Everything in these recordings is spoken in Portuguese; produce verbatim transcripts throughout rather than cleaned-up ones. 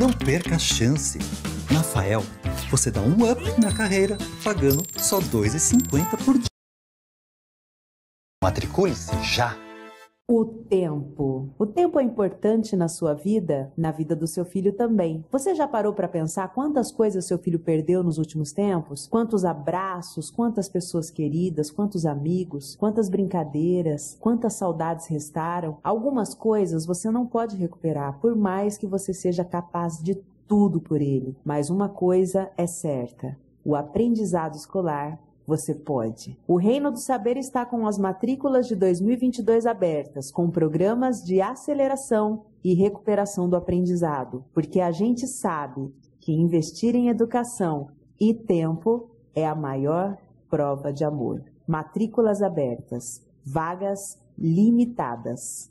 Não perca a chance. Na Fael, você dá um up na carreira pagando só dois reais e cinquenta centavos por dia. Matricule-se já! O tempo. O tempo é importante na sua vida, na vida do seu filho também. Você já parou para pensar quantas coisas seu filho perdeu nos últimos tempos? Quantos abraços, quantas pessoas queridas, quantos amigos, quantas brincadeiras, quantas saudades restaram? Algumas coisas você não pode recuperar, por mais que você seja capaz de tudo por ele. Mas uma coisa é certa: o aprendizado escolar você pode. O Reino do Saber está com as matrículas de dois mil e vinte e dois abertas, com programas de aceleração e recuperação do aprendizado, porque a gente sabe que investir em educação e tempo é a maior prova de amor. Matrículas abertas, vagas limitadas.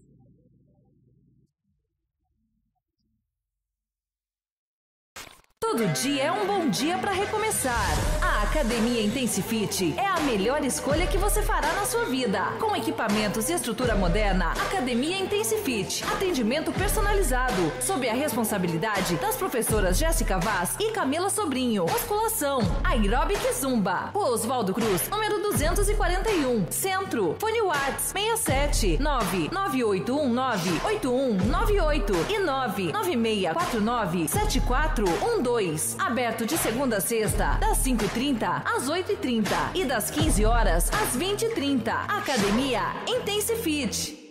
Todo dia é um bom dia para recomeçar. A Academia Intensifit é a melhor escolha que você fará na sua vida. Com equipamentos e estrutura moderna, Academia Intensifit. Atendimento personalizado, sob a responsabilidade das professoras Jéssica Vaz e Camila Sobrinho. Musculação, aeróbica e zumba. Rua Oswaldo Cruz, número duzentos e quarenta e um, Centro. Fone Whats seis sete nove nove oito um nove oito um nove oito e nove nove seis quatro nove sete quatro um dois. Aberto de segunda a sexta, das cinco e trinta às oito e trinta e das quinze horas às vinte e trinta. Academia Intensifit.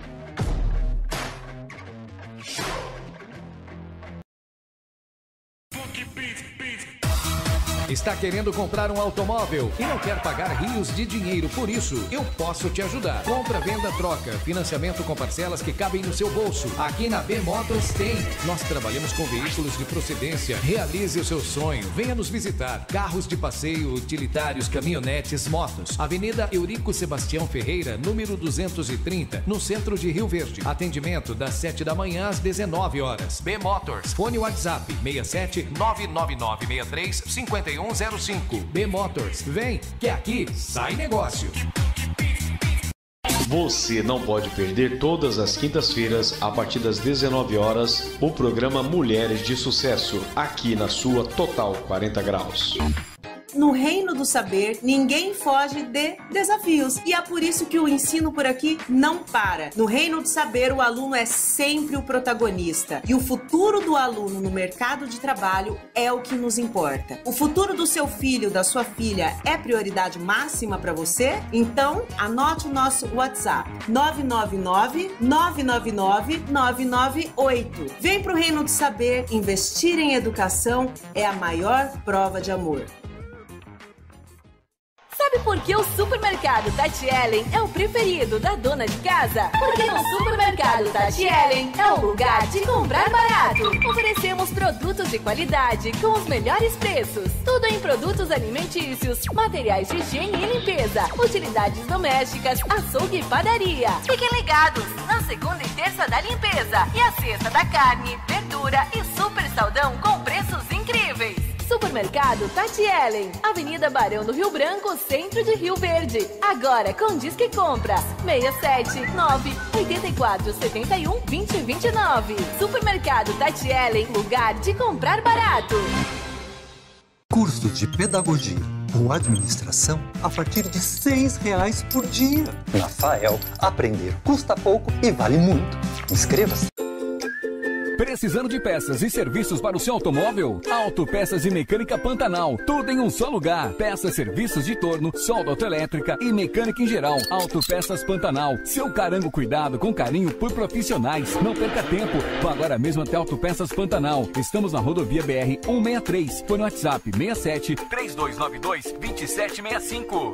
Está querendo comprar um automóvel e não quer pagar rios de dinheiro por isso? Eu posso te ajudar. Compra, venda, troca, financiamento com parcelas que cabem no seu bolso. Aqui na B Motors tem. Nós trabalhamos com veículos de procedência. Realize o seu sonho. Venha nos visitar. Carros de passeio, utilitários, caminhonetes, motos. Avenida Eurico Sebastião Ferreira, número duzentos e trinta, no centro de Rio Verde. Atendimento das sete da manhã às dezenove horas. B Motors. Fone WhatsApp seis sete nove nove nove seis três cinco um zero cinco. B Motors, vem, que aqui sai negócio. Você não pode perder todas as quintas-feiras, a partir das dezenove horas, o programa Mulheres de Sucesso, aqui na sua Total quarenta Graus. No Reino do Saber, ninguém foge de desafios. E é por isso que o ensino por aqui não para. No Reino do Saber, o aluno é sempre o protagonista. E o futuro do aluno no mercado de trabalho é o que nos importa. O futuro do seu filho, da sua filha, é prioridade máxima para você? Então, anote o nosso WhatsApp. nove nove nove nove nove nove nove nove oito. Vem pro Reino do Saber. Investir em educação é a maior prova de amor. Sabe por que o Supermercado Tati Ellen é o preferido da dona de casa? Porque no Supermercado Tati Ellen é o lugar de comprar barato. Oferecemos produtos de qualidade com os melhores preços. Tudo em produtos alimentícios, materiais de higiene e limpeza, utilidades domésticas, açougue e padaria. Fiquem ligados na segunda e terça da limpeza e a sexta da carne, verdura e super saldão com preços incríveis. Supermercado Tati Ellen, Avenida Barão do Rio Branco, centro de Rio Verde. Agora com Disque Compras seis sete nove oito quatro sete um dois zero dois nove. Supermercado Tati Ellen, lugar de comprar barato. Curso de pedagogia ou administração a partir de seis reais por dia. Na Fael, aprender custa pouco e vale muito. Inscreva-se. Precisando de peças e serviços para o seu automóvel? Autopeças e Mecânica Pantanal. Tudo em um só lugar. Peças, serviços de torno, solda autoelétrica e mecânica em geral. Autopeças Pantanal. Seu carango cuidado com carinho por profissionais. Não perca tempo. Vá agora mesmo até Autopeças Pantanal. Estamos na rodovia B R cento e sessenta e três. Foi no WhatsApp seis sete três dois nove dois dois sete seis cinco.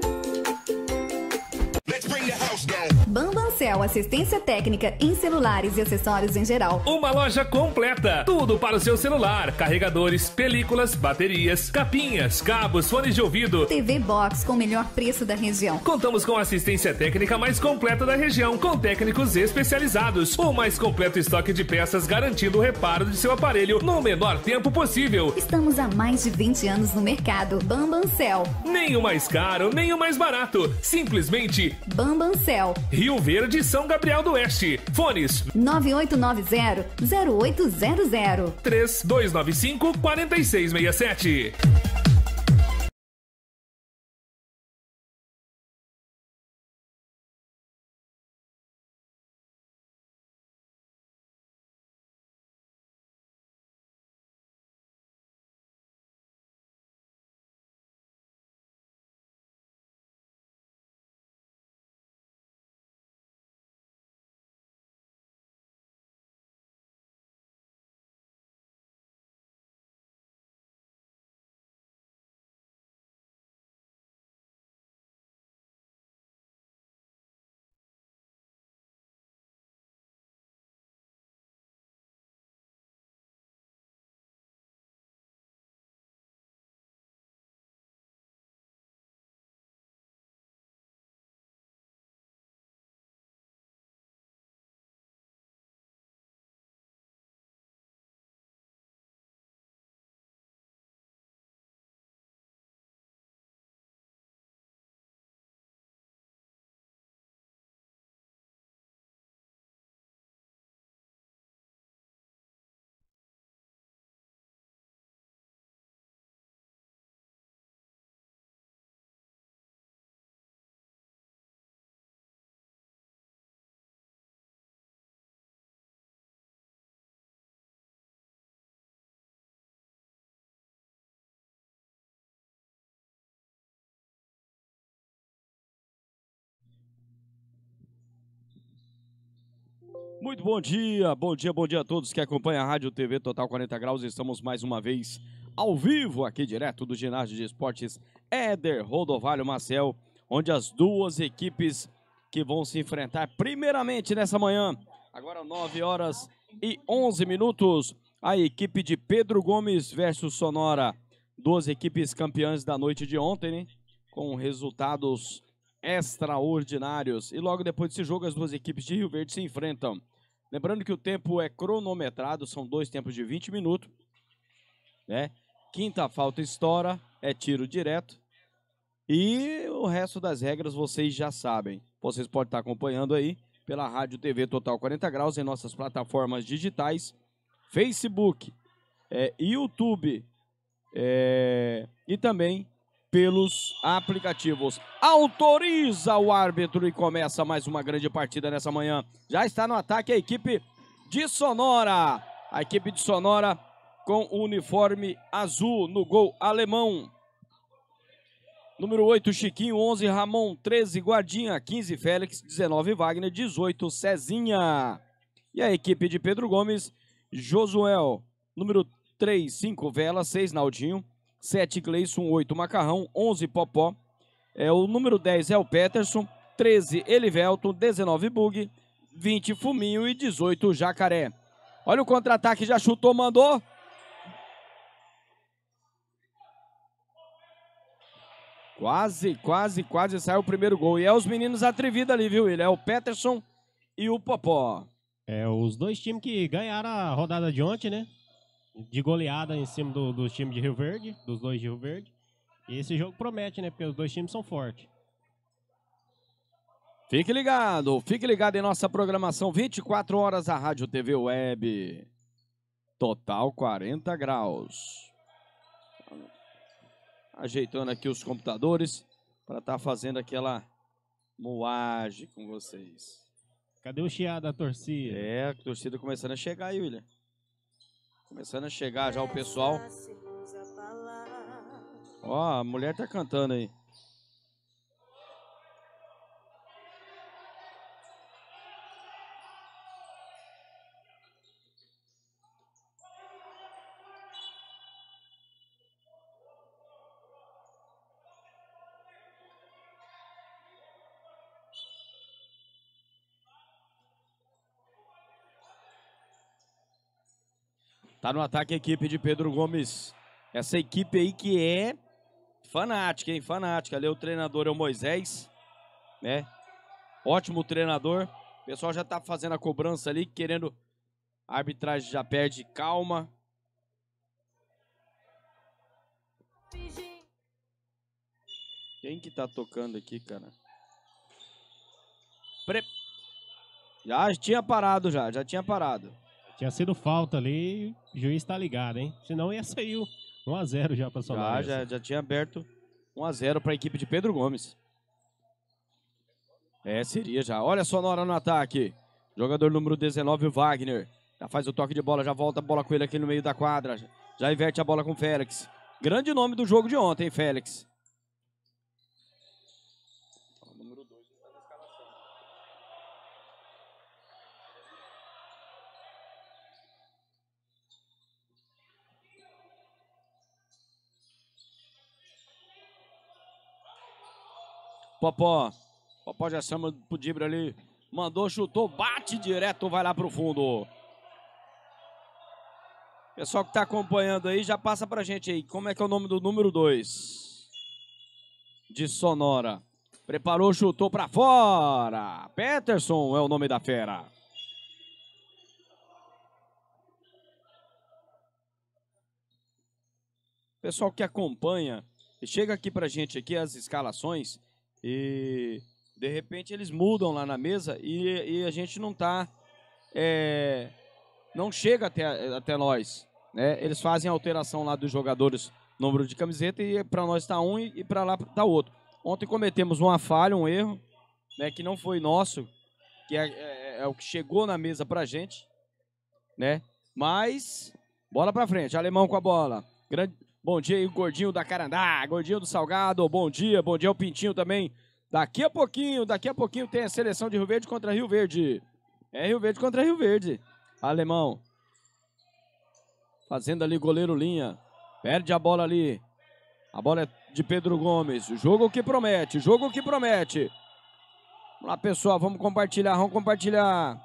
Bambancel, assistência técnica em celulares e acessórios em geral. Uma loja completa, tudo para o seu celular, carregadores, películas, baterias, capinhas, cabos, fones de ouvido, T V Box com o melhor preço da região. Contamos com a assistência técnica mais completa da região, com técnicos especializados. O mais completo estoque de peças garantindo o reparo de seu aparelho no menor tempo possível. Estamos há mais de vinte anos no mercado. Bambancel. Nem o mais caro, nem o mais barato. Simplesmente Bambancel. Rio Verde, São Gabriel do Oeste. Fones nove oito nove zero, zero oito zero zero. três dois nove cinco, quatro seis seis sete. Muito bom dia, bom dia, bom dia a todos que acompanham a Rádio T V Total quarenta Graus. Estamos mais uma vez ao vivo aqui direto do ginásio de esportes Éder Rodovalho Marcel, onde as duas equipes que vão se enfrentar primeiramente nessa manhã, agora nove horas e onze minutos, a equipe de Pedro Gomes versus Sonora, duas equipes campeãs da noite de ontem, né? Com resultados extraordinários. E logo depois desse jogo, as duas equipes de Rio Verde se enfrentam. Lembrando que o tempo é cronometrado, são dois tempos de vinte minutos, né? Quinta falta estoura, é tiro direto. E o resto das regras vocês já sabem. Vocês podem estar acompanhando aí pela Rádio T V Total quarenta Graus em nossas plataformas digitais, Facebook, é, YouTube é, e também pelos aplicativos. Autoriza o árbitro e começa mais uma grande partida nessa manhã. Já está no ataque a equipe de Sonora. A equipe de Sonora com o uniforme azul no gol alemão. Número oito, Chiquinho, onze, Ramon, treze, Guardinha, quinze, Félix, dezenove, Wagner, dezoito, Cezinha. E a equipe de Pedro Gomes, Josuel, número três, cinco, Vela, seis, Naldinho, sete, Gleison, oito, Macarrão, onze, Popó. É, o número dez é o Peterson, treze, Elivelton, dezenove, Bug, vinte, Fuminho e dezoito, Jacaré. Olha o contra-ataque, já chutou, mandou. Quase, quase, quase saiu o primeiro gol. E é os meninos atrevidos ali, viu? Ele é o Peterson e o Popó. É, os dois times que ganharam a rodada de ontem, né? De goleada em cima do, dos times de Rio Verde, dos dois de Rio Verde. E esse jogo promete, né? Porque os dois times são fortes. Fique ligado, fique ligado em nossa programação vinte e quatro horas a Rádio T V Web. Total quarenta graus. Ajeitando aqui os computadores para estar tá fazendo aquela moagem com vocês. Cadê o chiado da torcida? É, a torcida começando a chegar aí, William. Começando a chegar já o pessoal. Ó, a mulher tá cantando aí. Tá no ataque a equipe de Pedro Gomes. Essa equipe aí que é fanática, hein? Fanática. Ali o treinador é o Moisés, né? Ótimo treinador. O pessoal já tá fazendo a cobrança ali, querendo... A arbitragem já perde calma. Quem que tá tocando aqui, cara? Pre... Já tinha parado já, já tinha parado. Tinha sido falta ali, o juiz tá ligado, hein? Senão ia sair um a zero já pra Sonora. Já, já, já tinha aberto um a zero para a equipe de Pedro Gomes. É, seria já. Olha a Sonora no ataque. Jogador número dezenove, o Wagner. Já faz o toque de bola, já volta a bola com ele aqui no meio da quadra. Já inverte a bola com o Félix. Grande nome do jogo de ontem, Félix. Número dois está na escalação. Popó. Popó já chama pro Dibre ali. Mandou, chutou, bate direto, vai lá pro fundo. Pessoal que tá acompanhando aí, já passa pra gente aí. Como é que é o nome do número dois? De Sonora. Preparou, chutou pra fora. Peterson é o nome da fera. Pessoal que acompanha, chega aqui pra gente aqui as escalações e de repente eles mudam lá na mesa e, e a gente não tá, é, não chega até, até nós, né? Eles fazem a alteração lá dos jogadores, número de camiseta, e para nós tá um e, e para lá tá outro. Ontem cometemos uma falha, um erro, né, que não foi nosso, que é, é, é o que chegou na mesa pra gente, né? Mas, bola pra frente, Alemão com a bola. Grande, bom dia aí, o Gordinho da Carandá, Gordinho do Salgado, bom dia, bom dia ao Pintinho também. Daqui a pouquinho, daqui a pouquinho tem a seleção de Rio Verde contra Rio Verde. É Rio Verde contra Rio Verde. Alemão. Fazendo ali goleiro linha. Perde a bola ali. A bola é de Pedro Gomes. Jogo que promete, jogo que promete. Vamos lá, pessoal, vamos compartilhar, vamos compartilhar.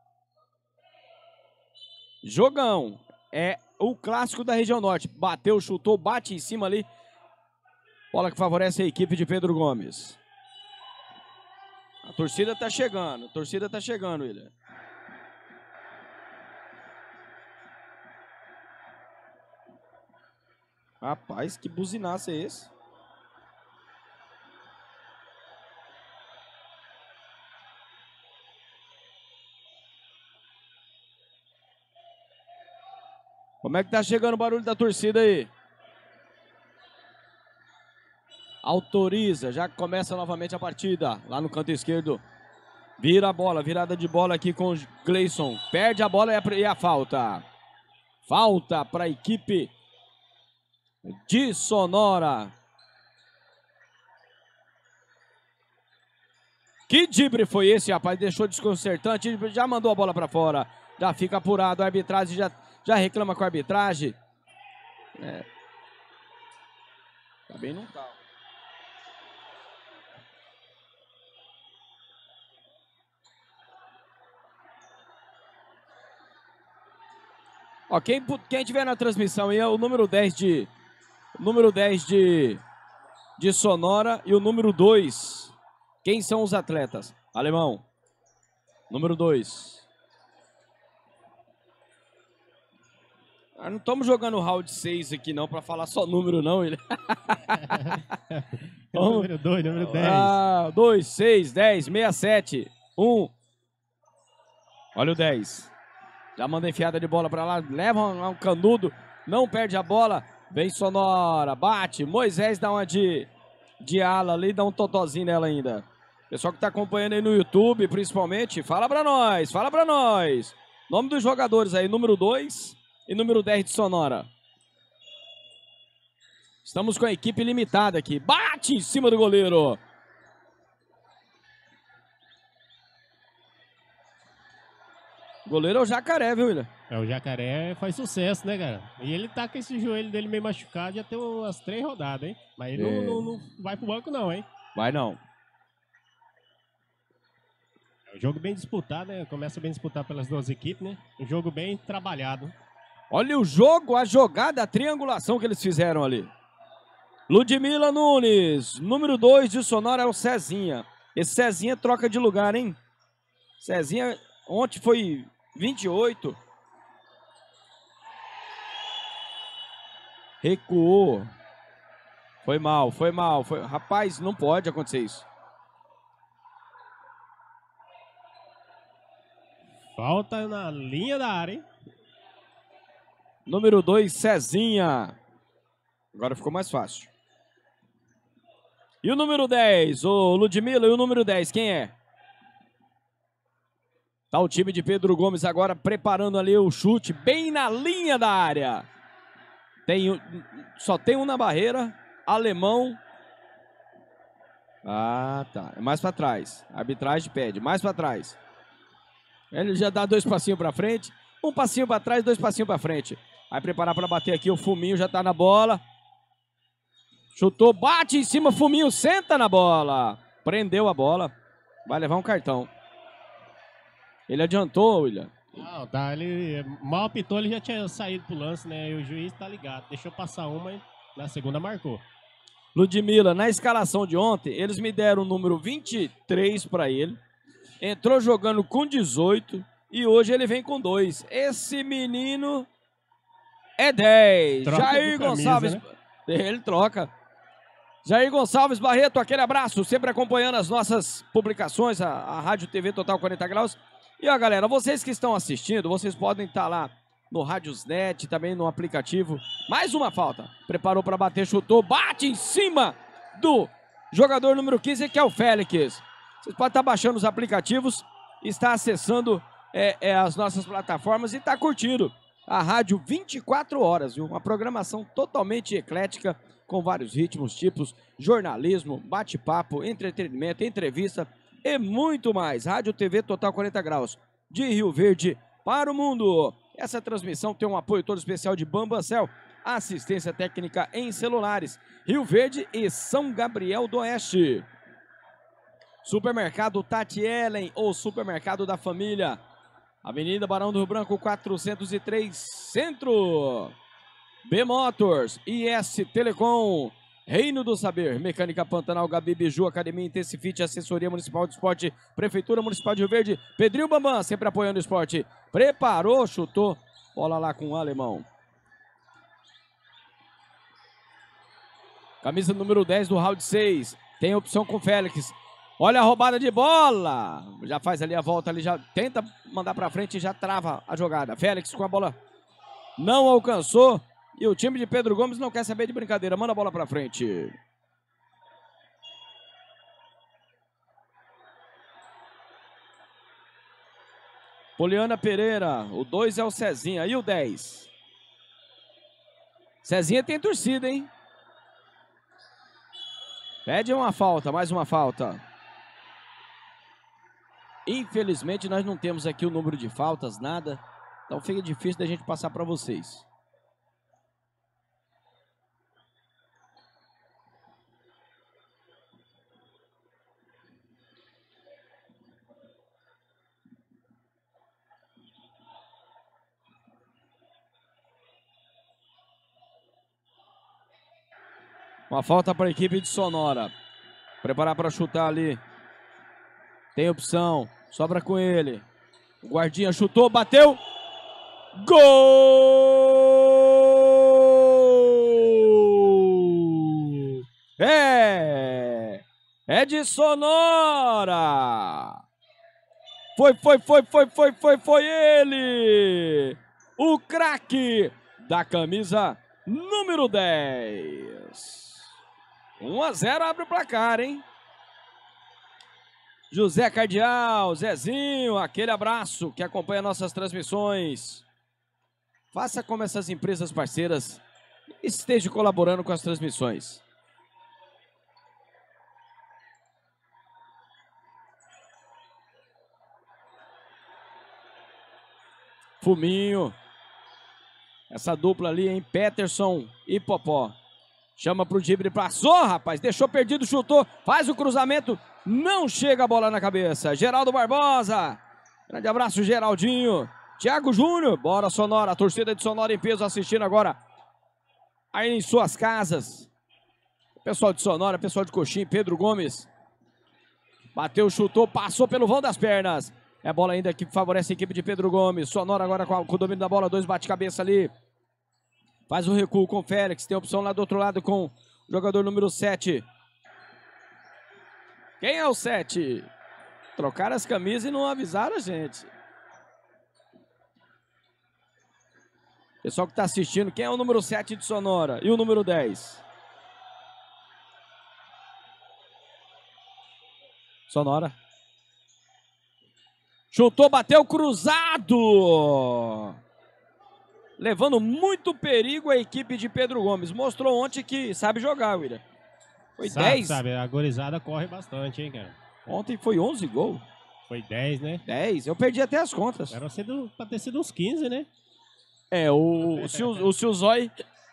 Jogão. É o clássico da região norte. Bateu, chutou, bate em cima ali. Bola que favorece a equipe de Pedro Gomes. A torcida tá chegando, a torcida tá chegando, William. Rapaz, que buzinaço é esse? Como é que tá chegando o barulho da torcida aí? Autoriza, já começa novamente a partida. Lá no canto esquerdo. Vira a bola, virada de bola aqui com o Gleison. Perde a bola e a, e a falta. Falta para a equipe de Sonora. Que drible foi esse, rapaz? Deixou desconcertante. Já mandou a bola para fora. Já fica apurado. A arbitragem já, já reclama com a arbitragem. É. Tá bem no carro. Ó, quem, quem tiver na transmissão aí é o número dez de número dez de de Sonora e o número dois. Quem são os atletas? Alemão. Número dois. Ah, não estamos jogando round seis aqui não para falar só número não, ele. Número dois, número dez. Ah, dois, seis, dez, sessenta e sete, um. Olha o dez. Já manda enfiada de bola para lá, leva um, um canudo, não perde a bola, vem Sonora, bate, Moisés dá uma de, de ala ali, dá um totozinho nela ainda. Pessoal que tá acompanhando aí no YouTube, principalmente, fala para nós, fala para nós. Nome dos jogadores aí, número dois e número dez de Sonora. Estamos com a equipe limitada aqui, bate em cima do goleiro. O goleiro é o Jacaré, viu, William? É, o Jacaré faz sucesso, né, cara? E ele tá com esse joelho dele meio machucado, já tem umas três rodadas, hein? Mas ele É. não, não, não vai pro banco não, hein? Vai não. É um jogo bem disputado, né? Começa bem disputado pelas duas equipes, né? Um jogo bem trabalhado. Olha o jogo, a jogada, a triangulação que eles fizeram ali. Ludmila Nunes, número dois de Sonora é o Cezinha. Esse Cezinha troca de lugar, hein? Cezinha ontem foi vinte e oito. Recuou. Foi mal, foi mal. Foi... Rapaz, não pode acontecer isso. Falta na linha da área, hein? Número dois, Cezinha. Agora ficou mais fácil. E o número dez, o Ludmilla, e o número dez, quem é? Tá o time de Pedro Gomes agora preparando ali o chute bem na linha da área. Tem, só tem um na barreira, alemão. Ah, tá. É mais pra trás. A arbitragem pede, mais pra trás. Ele já dá dois passinhos pra frente. Um passinho pra trás, dois passinhos pra frente. Vai preparar pra bater aqui, o Fuminho já tá na bola. Chutou, bate em cima, Fuminho senta na bola. Prendeu a bola. Vai levar um cartão. Ele adiantou, William. Não, tá, ele mal apitou, ele já tinha saído pro lance, né? E o juiz tá ligado. Deixou passar uma e na segunda marcou. Ludmilla, na escalação de ontem, eles me deram o número vinte e três pra ele. Entrou jogando com dezoito e hoje ele vem com dois. Esse menino é dez. Troca Jair camisa, Gonçalves. né? Ele troca. Jair Gonçalves Barreto, aquele abraço, sempre acompanhando as nossas publicações, a, a Rádio T V Total quarenta Graus. E ó, galera, vocês que estão assistindo, vocês podem estar lá no Radiosnet, também no aplicativo. Mais uma falta. Preparou para bater, chutou, bate em cima do jogador número quinze, que é o Félix. Vocês podem estar baixando os aplicativos, estar acessando é, é, as nossas plataformas e estar curtindo a rádio vinte e quatro horas, viu? Uma programação totalmente eclética, com vários ritmos, tipos, jornalismo, bate-papo, entretenimento, entrevista e muito mais. Rádio T V Total quarenta Graus, de Rio Verde para o mundo. Essa transmissão tem um apoio todo especial de Bambancel, assistência técnica em celulares, Rio Verde e São Gabriel do Oeste. Supermercado Tati Ellen, ou Supermercado da Família, Avenida Barão do Rio Branco, quatrocentos e três, Centro. B-Motors, I S Telecom, Reino do Saber, Mecânica Pantanal, Gabi Biju, Academia Intensifit, Assessoria Municipal de Esporte, Prefeitura Municipal de Rio Verde, Pedrinho Bambam, sempre apoiando o esporte. Preparou, chutou, bola lá com o alemão. Camisa número dez do round seis, tem opção com o Félix. Olha a roubada de bola, já faz ali a volta, ali já tenta mandar pra frente e já trava a jogada. Félix com a bola, não alcançou. E o time de Pedro Gomes não quer saber de brincadeira. Manda a bola pra frente. Poliana Pereira. O dois é o Cezinha. E o dez? Cezinha tem torcida, hein? Pede uma falta. Mais uma falta. Infelizmente, nós não temos aqui o número de faltas, nada. Então fica difícil da gente passar pra vocês. Uma falta para a equipe de Sonora. Preparar para chutar ali. Tem opção. Sobra com ele. O guardinha chutou, bateu. Gol! É! É de Sonora! Foi, foi, foi, foi, foi, foi, foi ele! O craque da camisa número dez. um a zero abre o placar, hein? José Cardial, Zezinho, aquele abraço que acompanha nossas transmissões. Faça como essas empresas parceiras, esteja colaborando com as transmissões. Fuminho. Essa dupla ali, hein? Peterson e Popó. Chama pro drible, passou, rapaz. Deixou perdido, chutou. Faz o cruzamento. Não chega a bola na cabeça. Geraldo Barbosa. Grande abraço, Geraldinho. Thiago Júnior. Bora, Sonora. A torcida de Sonora em peso assistindo agora. Aí em suas casas. Pessoal de Sonora, pessoal de Coxim. Pedro Gomes. Bateu, chutou, passou pelo vão das pernas. É bola ainda que favorece a equipe de Pedro Gomes. Sonora agora com, a, com o domínio da bola. Dois bate-cabeça ali. Faz o recuo com o Félix. Tem opção lá do outro lado com o jogador número sete. Quem é o sete? Trocaram as camisas e não avisaram a gente. Pessoal que tá assistindo, quem é o número sete de Sonora e o número dez? Sonora. Chutou, bateu cruzado. Levando muito perigo a equipe de Pedro Gomes. Mostrou ontem que sabe jogar, William. Foi sabe, dez. Sabe, a gorizada corre bastante, hein, cara. Ontem foi onze gols. Foi dez, né? dez. Eu perdi até as contas. Era sido, pra ter sido uns quinze, né? É, o, se o, o, se o Zói...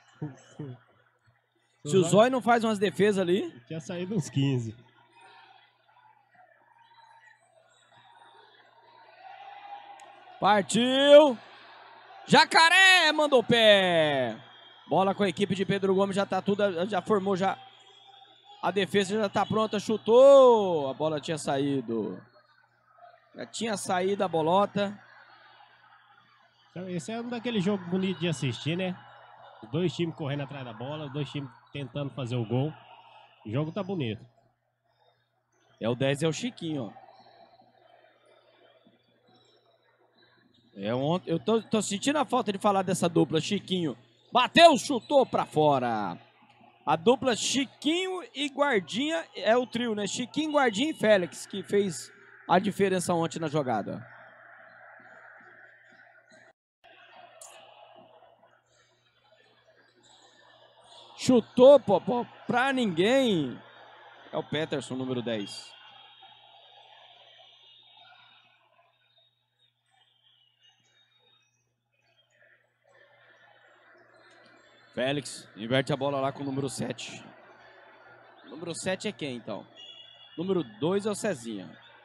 Se o Zói não faz umas defesas ali... Tinha saído uns quinze. Partiu! Jacaré mandou pé! Bola com a equipe de Pedro Gomes, já tá tudo, já formou já. A defesa já tá pronta, chutou! A bola tinha saído. Já tinha saído a bolota. Esse é um daquele jogo bonito de assistir, né? Os dois times correndo atrás da bola, os dois times tentando fazer o gol. O jogo tá bonito. É o dez, é o Chiquinho, ó. É ontem, eu tô, tô sentindo a falta de falar dessa dupla, Chiquinho. Bateu, chutou pra fora. A dupla Chiquinho e Guardinha é o trio, né? Chiquinho, Guardinha e Félix, que fez a diferença ontem na jogada. Chutou, Popó, pra ninguém. É o Peterson, número dez. Félix inverte a bola lá com o número sete. O número sete é quem, então? Número dois é o Cezinha.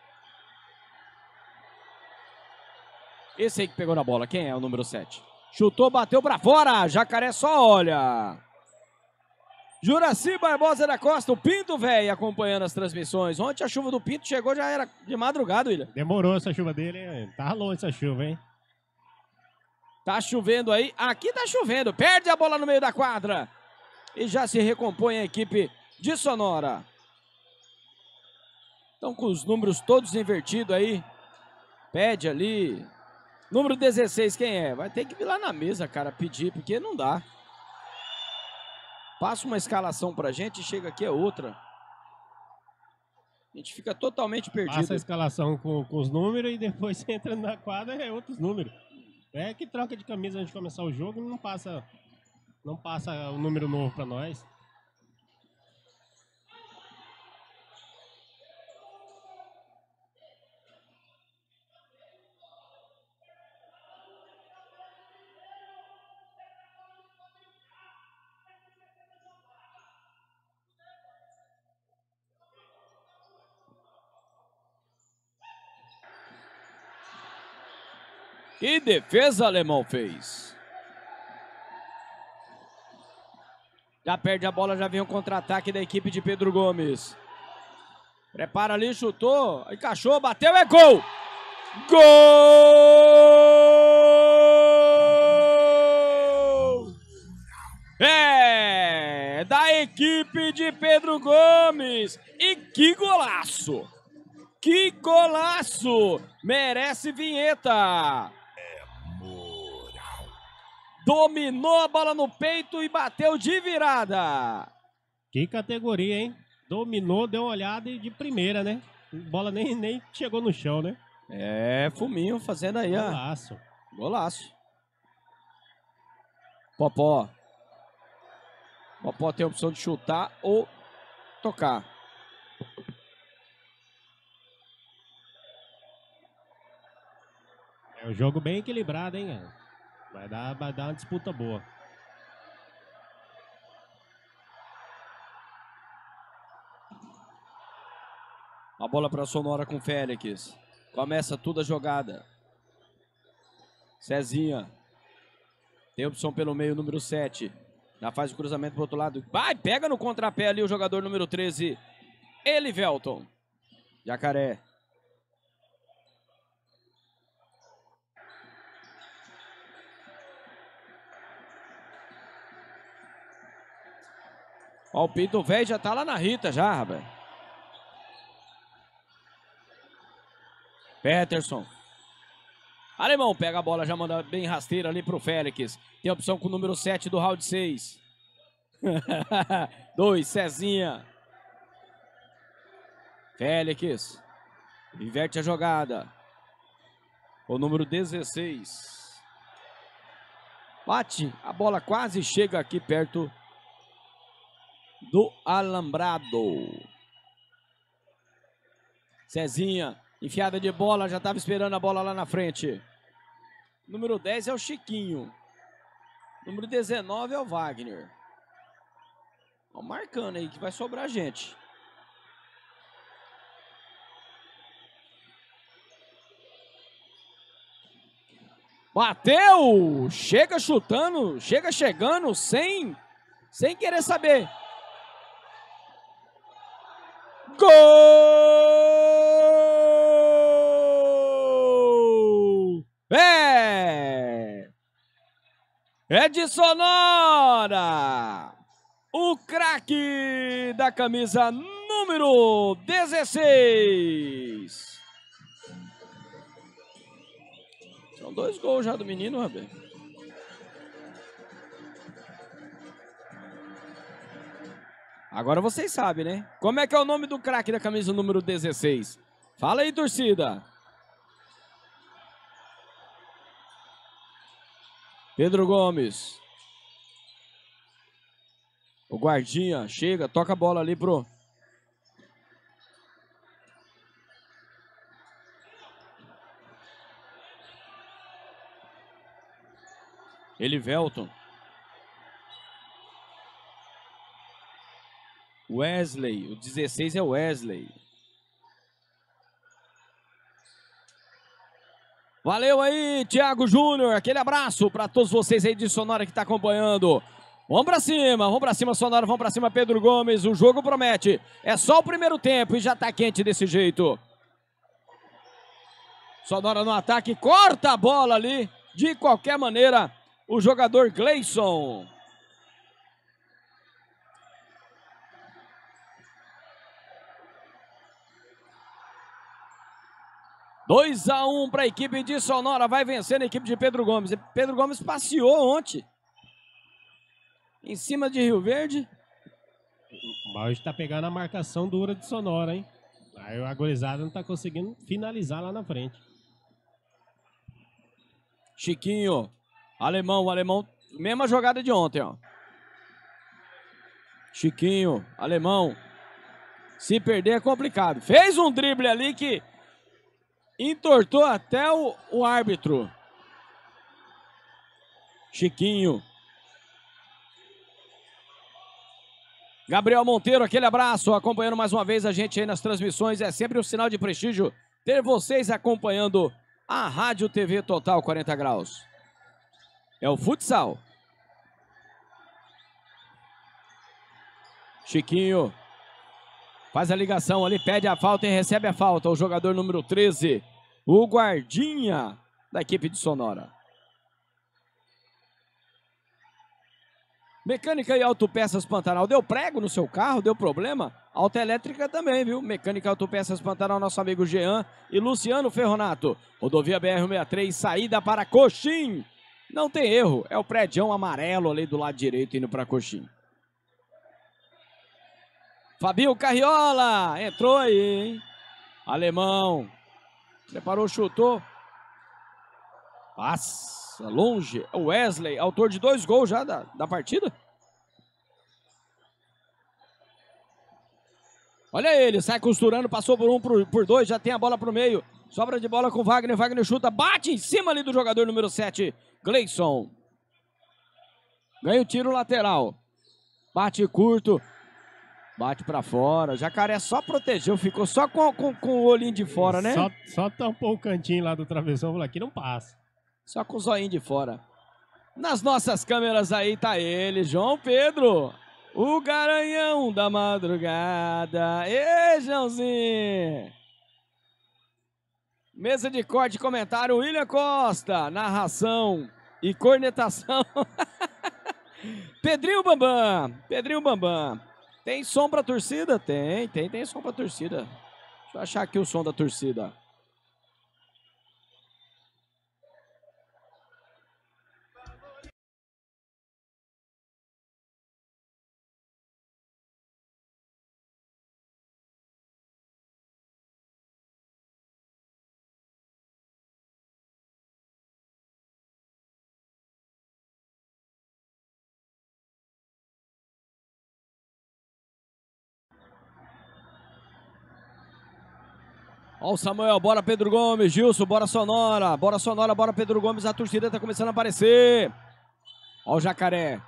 Esse aí que pegou na bola, quem é o número sete? Chutou, bateu pra fora. Jacaré só olha. Juraci Barbosa da Costa, o Pinto, velho, acompanhando as transmissões. Ontem a chuva do Pinto chegou, já era de madrugada, William. Demorou essa chuva dele, hein? Tava longe essa chuva, hein? Tá chovendo aí. Aqui tá chovendo. Perde a bola no meio da quadra. E já se recompõe a equipe de Sonora. Estão com os números todos invertidos aí. Pede ali. Número dezesseis, quem é? Vai ter que ir lá na mesa, cara, pedir, porque não dá. Passa uma escalação pra gente e chega aqui é outra. A gente fica totalmente perdido. Passa a escalação com, com os números e depois você entra na quadra e é outros números. É que troca de camisa antes de começar o jogo e não passa, não passa o número novo pra nós. Que defesa Alemão fez. Já perde a bola, já vem o contra-ataque da equipe de Pedro Gomes. Prepara ali, chutou, encaixou, bateu, é gol! Gol! É da equipe de Pedro Gomes. E que golaço! Que golaço! Merece vinheta! Dominou a bola no peito e bateu de virada. Que categoria, hein? Dominou, deu uma olhada e de primeira, né? A bola nem, nem chegou no chão, né? É, Fuminho fazendo aí, ó. Golaço. Golaço. Popó. Popó tem a opção de chutar ou tocar. É um jogo bem equilibrado, hein, cara? Vai dar, vai dar uma disputa boa. A bola para Sonora com Félix. Começa tudo a jogada. Cezinha. Tem opção pelo meio, número sete. Já faz o cruzamento pro outro lado. Vai, pega no contrapé ali o jogador número treze. Elivelton. Jacaré. Ó, o Pinto velho já tá lá na Rita já, rapaz. Peterson. Alemão pega a bola, já manda bem rasteira ali pro Félix. Tem opção com o número sete do round seis. dois, Cezinha. Félix. Inverte a jogada. O número dezesseis. Bate. A bola quase chega aqui perto do alambrado. Cezinha. Enfiada de bola. Já estava esperando a bola lá na frente. Número dez é o Chiquinho. Número dezenove é o Wagner. Vamos marcando aí que vai sobrar gente. Bateu! Chega chutando, chega chegando sem, sem querer saber. Gol! É! É de Sonora! O craque da camisa número dezesseis. São dois gols já do menino, Rabê. Agora vocês sabem, né? Como é que é o nome do craque da camisa número dezesseis? Fala aí, torcida. Pedro Gomes. O guardinha chega, toca a bola ali pro... Elivelton. Wesley, o dezesseis é Wesley. Valeu aí, Thiago Júnior. Aquele abraço para todos vocês aí de Sonora que tá acompanhando. Vamos pra cima, vamos pra cima, Sonora, vamos pra cima, Pedro Gomes. O jogo promete. É só o primeiro tempo e já tá quente desse jeito. Sonora no ataque, corta a bola ali. De qualquer maneira, o jogador Gleison. dois a um para a equipe de Sonora. Vai vencendo a equipe de Pedro Gomes. E Pedro Gomes passeou ontem. Em cima de Rio Verde. Mas hoje tá pegando a marcação dura de Sonora, hein? Aí a gorizada não tá conseguindo finalizar lá na frente. Chiquinho. Alemão, o alemão. Mesma jogada de ontem, ó. Chiquinho, alemão. Se perder é complicado. Fez um drible ali que entortou até o, o árbitro. Chiquinho. Gabriel Monteiro, aquele abraço, acompanhando mais uma vez a gente aí nas transmissões. É sempre um sinal de prestígio ter vocês acompanhando a Rádio T V Total quarenta graus. É o futsal. Chiquinho. Faz a ligação ali, pede a falta e recebe a falta. O jogador número treze, o guardinha da equipe de Sonora. Mecânica e Autopeças Pantanal. Deu prego no seu carro? Deu problema? Autoelétrica também, viu? Mecânica e Autopeças Pantanal, nosso amigo Jean e Luciano Ferronato. Rodovia B R cento e sessenta e três, saída para Coxim. Não tem erro, é o prédião amarelo ali do lado direito indo para Coxim. Fabinho Carriola, entrou aí, hein? Alemão. Preparou, chutou. Passa longe. O Wesley, autor de dois gols já da, da partida. Olha ele, sai costurando, passou por um, por, por dois, já tem a bola pro meio. Sobra de bola com o Wagner, Wagner chuta, bate em cima ali do jogador número sete, Gleison. Ganha o tiro lateral. Bate curto. Bate pra fora. Jacaré só protegeu, ficou só com, com, com o olhinho de fora, né? Só, só tampou o cantinho lá do travessão, falou, aqui não passa. Só com o zoinho de fora. Nas nossas câmeras aí tá ele, João Pedro, o garanhão da madrugada. Ê, Joãozinho! Mesa de corte e comentário, William Costa. Narração e cornetação. Pedrinho Bambam. Pedrinho Bambam. Tem som pra torcida? Tem, tem, tem som pra torcida. Deixa eu achar aqui o som da torcida. Ó o Samuel, bora Pedro Gomes, Gilson, bora Sonora, bora Sonora, bora Pedro Gomes, a torcida tá começando a aparecer. Ó o Jacaré.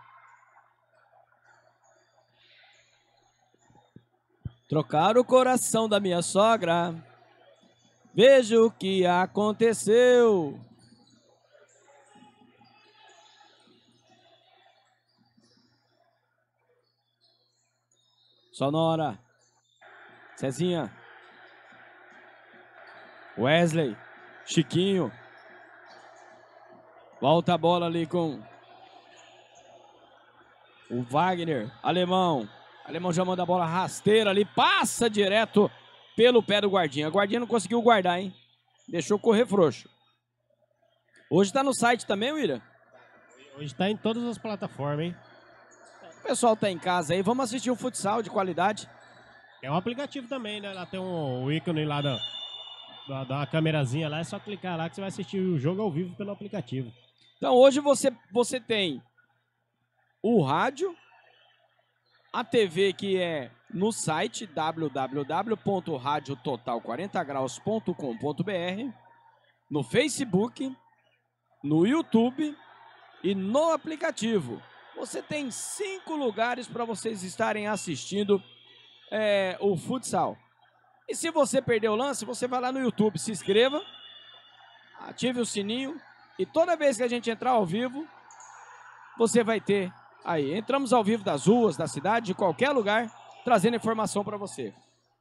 Trocaram o coração da minha sogra, veja o que aconteceu. Sonora. Cezinha. Wesley. Chiquinho. Volta a bola ali com o Wagner. Alemão. Alemão já manda a bola rasteira ali. Passa direto pelo pé do guardinha. O guardinha não conseguiu guardar, hein? Deixou correr frouxo. Hoje tá no site também, William? Hoje tá em todas as plataformas, hein? O pessoal tá em casa aí. Vamos assistir um futsal de qualidade. É um aplicativo também, né? Lá tem um, um ícone lá da, da, da câmerazinha lá. É só clicar lá que você vai assistir o jogo ao vivo pelo aplicativo. Então hoje você, você tem o rádio, a T V que é no site w w w ponto rádio total quarenta graus ponto com ponto b r, no Facebook, no YouTube e no aplicativo. Você tem cinco lugares para vocês estarem assistindo é, o futsal. E se você perdeu o lance, você vai lá no YouTube, se inscreva, ative o sininho e toda vez que a gente entrar ao vivo, você vai ter aí. Entramos ao vivo das ruas, da cidade, de qualquer lugar, trazendo informação para você.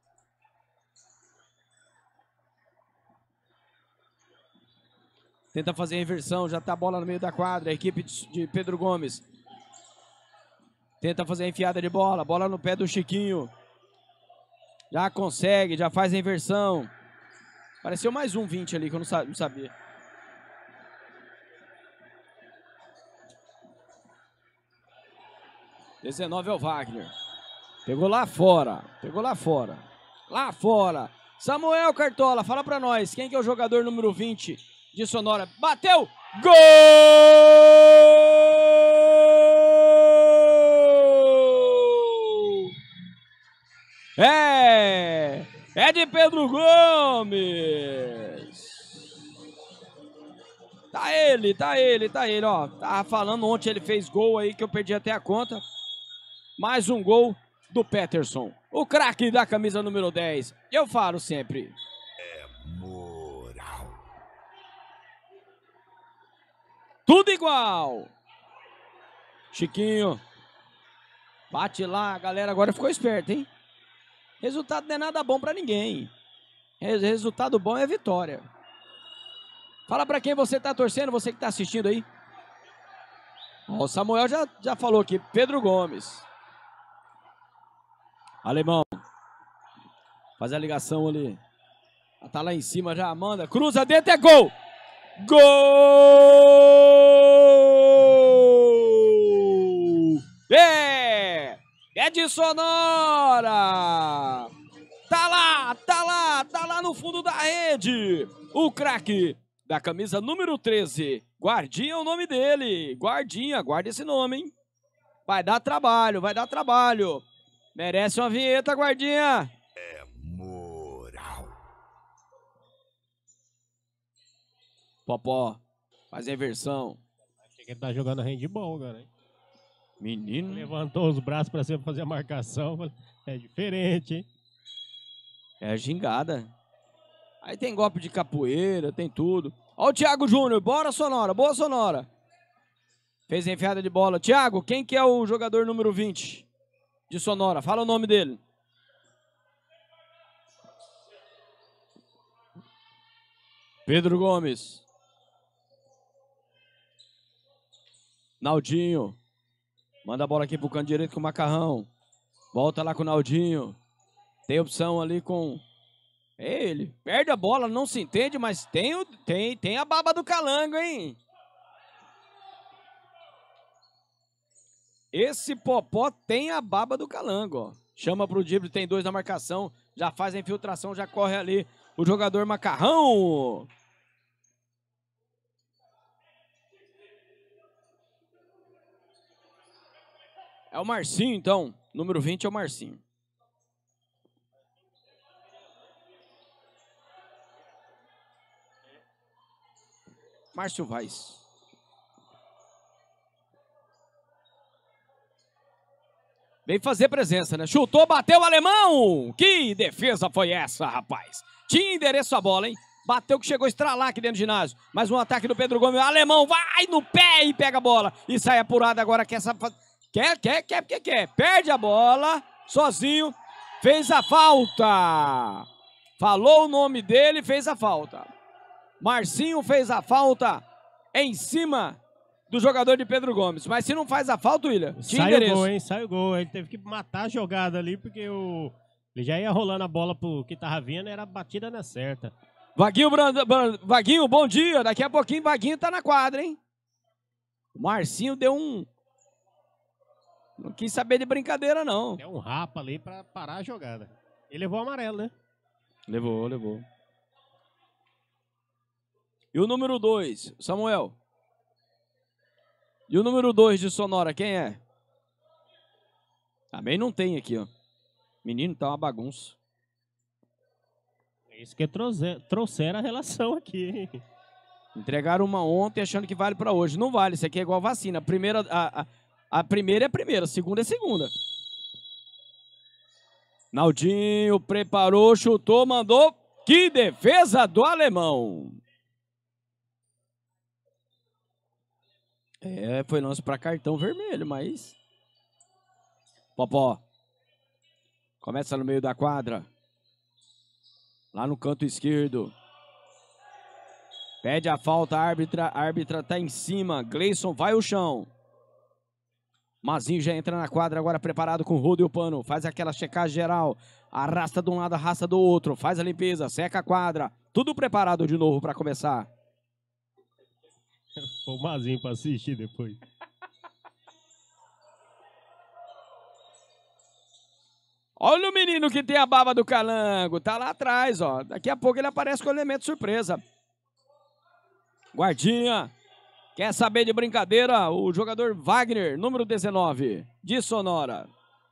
Tenta fazer a inversão, já tá a bola no meio da quadra, a equipe de Pedro Gomes. Tenta fazer a enfiada de bola, bola no pé do Chiquinho. Já consegue, já faz a inversão. Pareceu mais um vinte ali que eu não sabia. dezenove é o Wagner. Pegou lá fora, pegou lá fora. Lá fora. Samuel Cartola, fala pra nós, quem que é o jogador número vinte de Sonora? Bateu! Gol! É! É de Pedro Gomes! Tá ele, tá ele, tá ele, ó. Tava falando ontem, ele fez gol aí que eu perdi até a conta. Mais um gol do Peterson, o craque da camisa número dez. Eu falo sempre. É moral. Tudo igual. Chiquinho. Bate lá, a galera agora ficou esperta, hein? Resultado não é nada bom pra ninguém. Resultado bom é vitória. Fala pra quem você tá torcendo, você que tá assistindo aí. Ó, o Samuel já, já falou aqui, Pedro Gomes. Alemão. Faz a ligação ali. Ela tá lá em cima, já manda. Cruza dentro, é gol! Gol! É! É de Sonora! Tá lá, tá lá, tá lá no fundo da rede. O craque da camisa número treze. Guardinha é o nome dele. Guardinha, guarda esse nome, hein? Vai dar trabalho, vai dar trabalho. Merece uma vinheta, Guardinha. É moral. Popó, faz a inversão. Achei que ele tá jogando handball agora, hein? Menino. Levantou os braços pra cima fazer a marcação. É diferente, hein? É gingada. Aí tem golpe de capoeira, tem tudo. Ó o Thiago Júnior, bora Sonora, boa Sonora. Fez a enfiada de bola. Thiago, quem que é o jogador número vinte de Sonora? Fala o nome dele. Pedro Gomes. Naldinho. Manda a bola aqui pro canto direito com o Macarrão. Volta lá com o Naldinho. Tem opção ali com ele. Perde a bola, não se entende, mas tem, o, tem, tem a baba do calango, hein? Esse Popó tem a baba do calango, ó. Chama pro drible, tem dois na marcação. Já faz a infiltração, já corre ali o jogador Macarrão. É o Marcinho, então. Número vinte é o Marcinho. Márcio Vaz. Veio fazer presença, né? Chutou, bateu o alemão! Que defesa foi essa, rapaz? Tinha endereço a bola, hein? Bateu que chegou a estralar aqui dentro do ginásio. Mais um ataque do Pedro Gomes. O alemão vai no pé e pega a bola. E sai apurado agora. Quer, quer, quer, quer, quer, quer. Perde a bola, sozinho. Fez a falta. Falou o nome dele, fez a falta. Marcinho fez a falta em cima do jogador de Pedro Gomes. Mas se não faz a falta, William, tinha sai endereço. o gol, hein? Sai o gol. Ele teve que matar a jogada ali, porque o... ele já ia rolando a bola pro que tava vindo, era a batida na certa. Vaguinho, Brand... Vaguinho, bom dia. Daqui a pouquinho Vaguinho tá na quadra, hein? O Marcinho deu um... Não quis saber de brincadeira, não. Deu um rapa ali pra parar a jogada. Ele levou o amarelo, né? Levou, levou. E o número dois, Samuel? E o número dois de Sonora, quem é? Também não tem aqui, ó. Menino, tá uma bagunça. É isso que trouxe, trouxeram a relação aqui, hein? Entregaram uma ontem achando que vale pra hoje. Não vale, isso aqui é igual vacina. A primeira, a, a, a primeira é a primeira, a segunda é a segunda. Naldinho preparou, chutou, mandou. Que defesa do alemão! É, foi lance para cartão vermelho, mas... Popó. Começa no meio da quadra. Lá no canto esquerdo. Pede a falta, a árbitra, a árbitra tá em cima. Gleison vai ao chão. Mazinho já entra na quadra agora preparado com o rodo e o pano. Faz aquela checagem geral. Arrasta de um lado, arrasta do outro. Faz a limpeza, seca a quadra. Tudo preparado de novo para começar. O Mazinho pra assistir depois. Olha o menino que tem a baba do calango. Tá lá atrás, ó. Daqui a pouco ele aparece com o elemento surpresa. Guardinha. Quer saber de brincadeira? O jogador Wagner, número dezenove, de Sonora.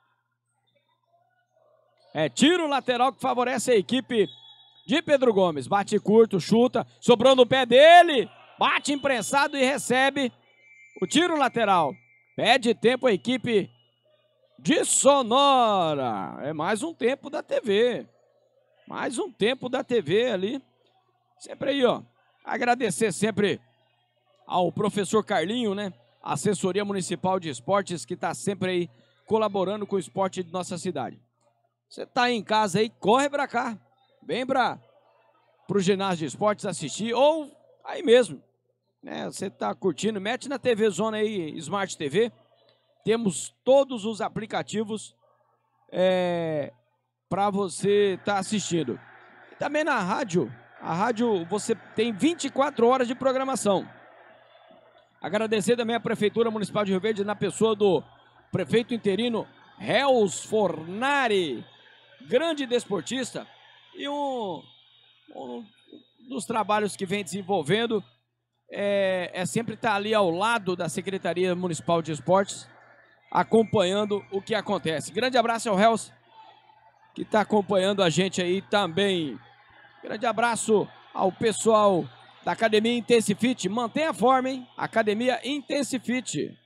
É tiro lateral que favorece a equipe de Pedro Gomes. Bate curto, chuta. Sobrou no pé dele. Bate imprensado e recebe o tiro lateral. Pede tempo a equipe de Sonora. É mais um tempo da T V. Mais um tempo da T V ali. Sempre aí, ó. Agradecer sempre ao professor Carlinho, né? Assessoria Municipal de Esportes, que está sempre aí colaborando com o esporte de nossa cidade. Você tá aí em casa aí, corre pra cá. Vem para o ginásio de esportes assistir, ou aí mesmo, né? Você tá curtindo, mete na T V Zona aí, Smart T V. Temos todos os aplicativos é, para você estar tá assistindo. E também na rádio, a rádio você tem vinte e quatro horas de programação. Agradecer também a Prefeitura Municipal de Rio Verde, na pessoa do prefeito interino Reus Fornari, grande desportista, e um, um dos trabalhos que vem desenvolvendo é, é sempre estar ali ao lado da Secretaria Municipal de Esportes, acompanhando o que acontece. Grande abraço ao Reus, que está acompanhando a gente aí também. Grande abraço ao pessoal da Academia Intensifit. Mantenha a forma, hein? Academia Intensifit.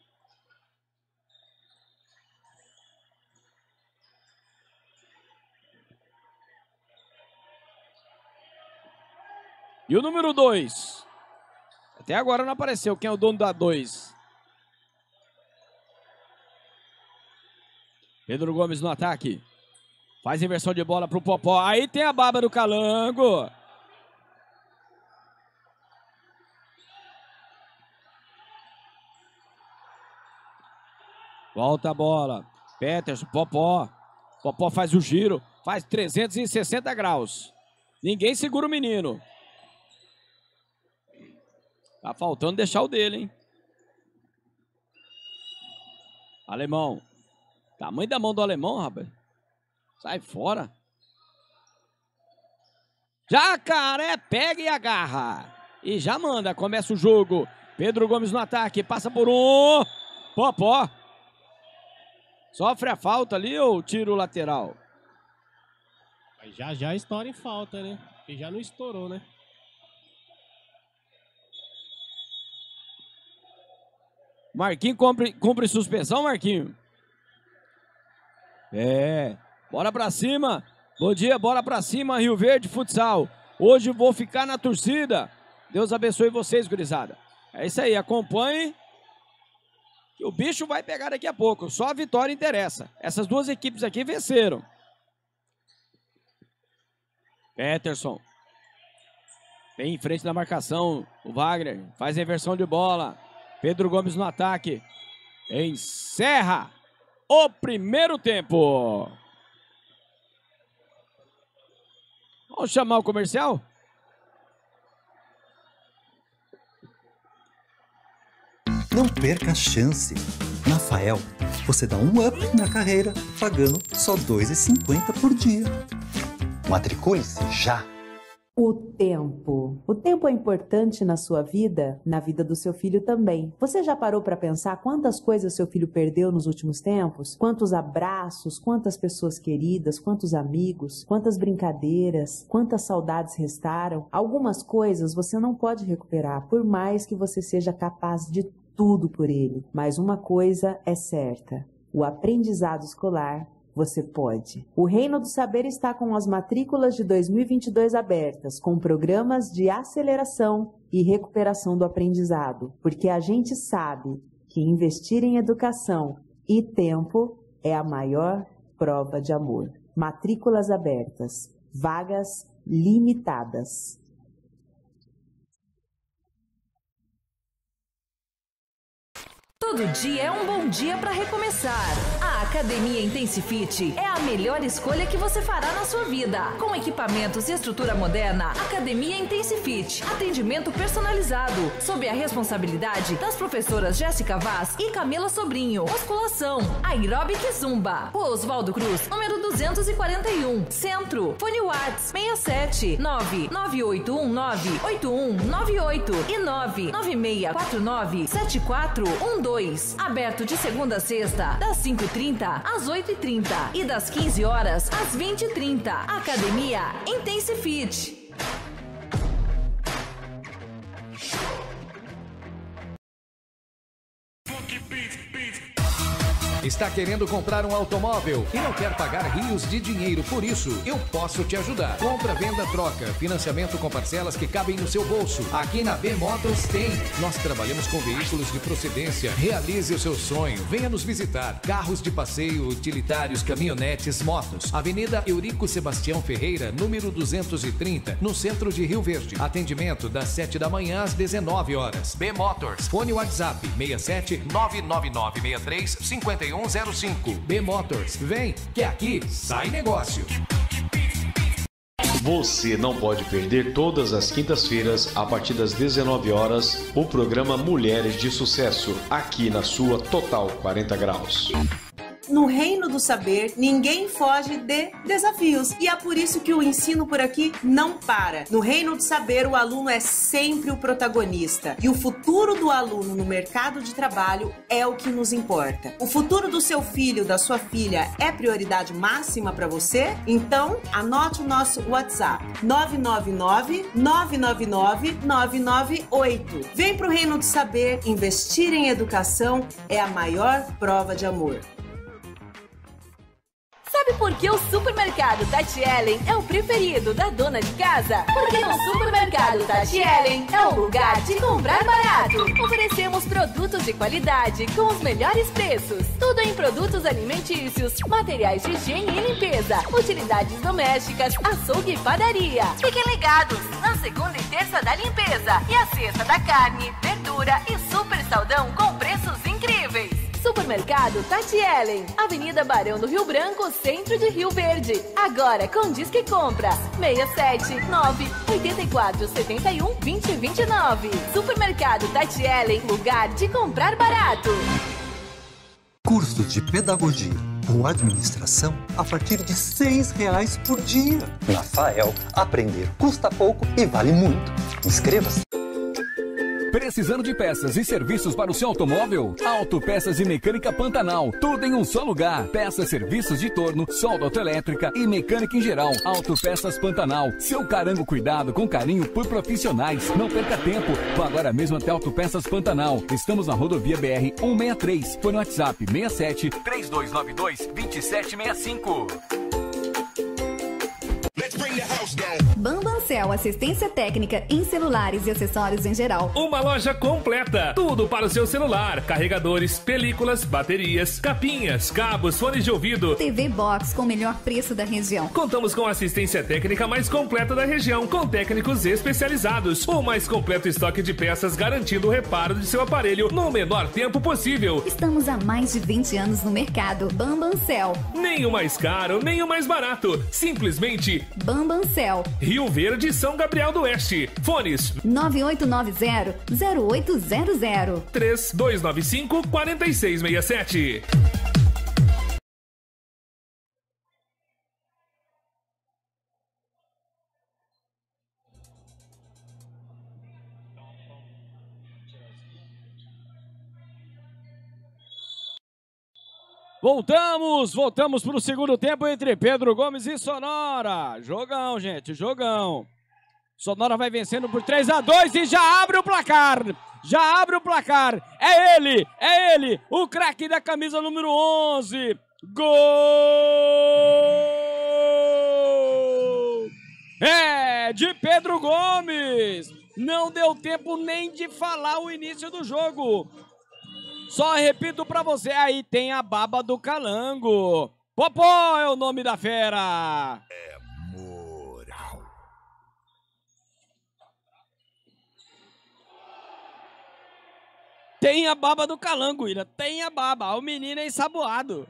E o número dois? Até agora não apareceu quem é o dono da dois. Pedro Gomes no ataque. Faz inversão de bola pro Popó. Aí tem a baba do calango. Volta a bola. Peterson, Popó. Popó faz o giro. Faz trezentos e sessenta graus. Ninguém segura o menino. Tá faltando deixar o dele, hein? Alemão. Tamanho da mão do alemão, rapaz. Sai fora. Jacaré pega e agarra. E já manda. Começa o jogo. Pedro Gomes no ataque. Passa por um. Popó. Sofre a falta ali ou tiro lateral? Mas já já estoura em falta, né? Porque já não estourou, né? Marquinho cumpre, cumpre suspensão, Marquinho? É, bora pra cima. Bom dia, bora pra cima, Rio Verde Futsal. Hoje vou ficar na torcida. Deus abençoe vocês, gurizada. É isso aí, acompanhe. Que o bicho vai pegar daqui a pouco. Só a vitória interessa. Essas duas equipes aqui venceram. Peterson. Vem em frente da marcação. O Wagner faz a inversão de bola. Pedro Gomes no ataque. Encerra o primeiro tempo. Vamos chamar o comercial? Não perca a chance. Na Fael, você dá um up na carreira pagando só dois reais e cinquenta centavos por dia. Matricule-se já! O tempo. O tempo é importante na sua vida, na vida do seu filho também. Você já parou para pensar quantas coisas seu filho perdeu nos últimos tempos? Quantos abraços, quantas pessoas queridas, quantos amigos, quantas brincadeiras, quantas saudades restaram? Algumas coisas você não pode recuperar, por mais que você seja capaz de tudo por ele. Mas uma coisa é certa: o aprendizado escolar você pode. O Reino do Saber está com as matrículas de dois mil e vinte e dois abertas, com programas de aceleração e recuperação do aprendizado, porque a gente sabe que investir em educação e tempo é a maior prova de amor. Matrículas abertas, vagas limitadas. Todo dia é um bom dia para recomeçar. A Academia Intensifit é a melhor escolha que você fará na sua vida. Com equipamentos e estrutura moderna, Academia Intensifit. Atendimento personalizado, sob a responsabilidade das professoras Jéssica Vaz e Camila Sobrinho. Musculação, aeróbica e zumba. Rua Oswaldo Cruz, número duzentos e quarenta e um, Centro. Fone Whats seis sete nove nove oito um nove oito um nove oito e nove nove seis quatro nove sete quatro um dois. Aberto de segunda a sexta, das cinco e trinta às oito e trinta e das quinze horas às vinte e trinta. Academia Intensifit. Está querendo comprar um automóvel e não quer pagar rios de dinheiro por isso? Eu posso te ajudar. Compra, venda, troca, financiamento com parcelas que cabem no seu bolso. Aqui na B Motors tem. Nós trabalhamos com veículos de procedência. Realize o seu sonho. Venha nos visitar. Carros de passeio, utilitários, caminhonetes, motos. Avenida Eurico Sebastião Ferreira, número duzentos e trinta, no centro de Rio Verde. Atendimento das sete da manhã às dezenove horas. B Motors. Fone WhatsApp seis sete nove nove nove seis três cinco um zero cinco. B Motors. Vem, que aqui sai negócio. Você não pode perder todas as quintas-feiras, a partir das dezenove horas, o programa Mulheres de Sucesso, aqui na sua Total quarenta Graus. No Reino do Saber, ninguém foge de desafios. E é por isso que o ensino por aqui não para. No Reino do Saber, o aluno é sempre o protagonista. E o futuro do aluno no mercado de trabalho é o que nos importa. O futuro do seu filho, da sua filha, é prioridade máxima para você? Então, anote o nosso WhatsApp: nove nove nove nove nove nove nove nove oito. Vem pro Reino do Saber. Investir em educação é a maior prova de amor. Sabe por que o Supermercado Tati Ellen é o preferido da dona de casa? Porque no Supermercado Tati Ellen é o lugar de comprar barato. Oferecemos produtos de qualidade com os melhores preços. Tudo em produtos alimentícios, materiais de higiene e limpeza, utilidades domésticas, açougue e padaria. Fiquem ligados na segunda e terça da limpeza e a sexta da carne, verdura e super saldão com preços incríveis. Supermercado Tati Ellen, Avenida Barão do Rio Branco, centro de Rio Verde. Agora com Disque Compra seis sete nove oito quatro sete um dois zero dois nove. Supermercado Tati Ellen, lugar de comprar barato. Curso de Pedagogia ou Administração a partir de seis reais por dia. Na Fael, aprender custa pouco e vale muito. Inscreva-se! Precisando de peças e serviços para o seu automóvel? Autopeças e Mecânica Pantanal. Tudo em um só lugar. Peças, serviços de torno, solda autoelétrica e mecânica em geral. Autopeças Pantanal. Seu carango cuidado com carinho por profissionais. Não perca tempo. Vá agora mesmo até Autopeças Pantanal. Estamos na rodovia B R cento e sessenta e três. Foi no WhatsApp seis sete, três dois nove dois, dois sete seis cinco. Bambancel, assistência técnica em celulares e acessórios em geral. Uma loja completa, tudo para o seu celular, carregadores, películas, baterias, capinhas, cabos, fones de ouvido, T V Box com o melhor preço da região. Contamos com a assistência técnica mais completa da região, com técnicos especializados. O mais completo estoque de peças garantindo o reparo de seu aparelho no menor tempo possível. Estamos há mais de vinte anos no mercado. Bambancel. Nem o mais caro, nem o mais barato. Simplesmente Bambancel. Rio Verde, São Gabriel do Oeste. Fones nove oito nove zero, zero oito zero zero. três dois nove cinco, quatro seis seis sete. Voltamos, voltamos para o segundo tempo entre Pedro Gomes e Sonora. Jogão, gente, jogão. Sonora vai vencendo por três a dois e já abre o placar. Já abre o placar. É ele, é ele, o craque da camisa número onze. Gol! É de Pedro Gomes. Não deu tempo nem de falar o início do jogo. Só repito pra você, aí tem a baba do calango. Popó é o nome da fera. É moral. Tem a baba do calango, Ira. Tem a baba. O menino é ensaboado.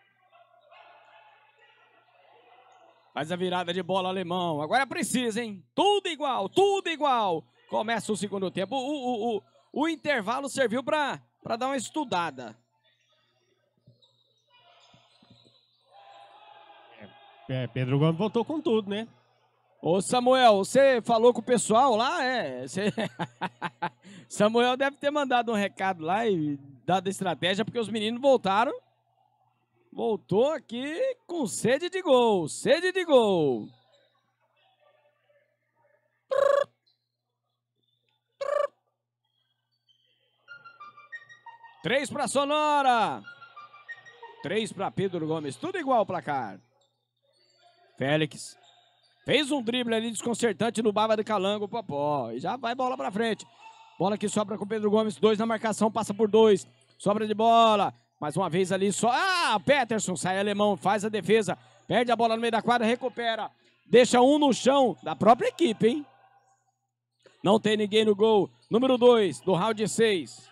Faz a virada de bola, alemão. Agora precisa, hein? Tudo igual, tudo igual. Começa o segundo tempo. O, o, o, o intervalo serviu pra... para dar uma estudada. É, Pedro Gomes voltou com tudo, né? Ô Samuel, você falou com o pessoal lá? É. Você... Samuel deve ter mandado um recado lá e dado estratégia, porque os meninos voltaram. Voltou aqui com sede de gol. Sede de gol. Três para Sonora. Três para Pedro Gomes. Tudo igual o placar. Félix. Fez um drible ali desconcertante no baba de calango. Popó. E já vai bola para frente. Bola que sobra com Pedro Gomes. Dois na marcação. Passa por dois. Sobra de bola. Mais uma vez ali só. Ah, Peterson. Sai alemão. Faz a defesa. Perde a bola no meio da quadra. Recupera. Deixa um no chão da própria equipe, hein? Não tem ninguém no gol. Número dois do round seis.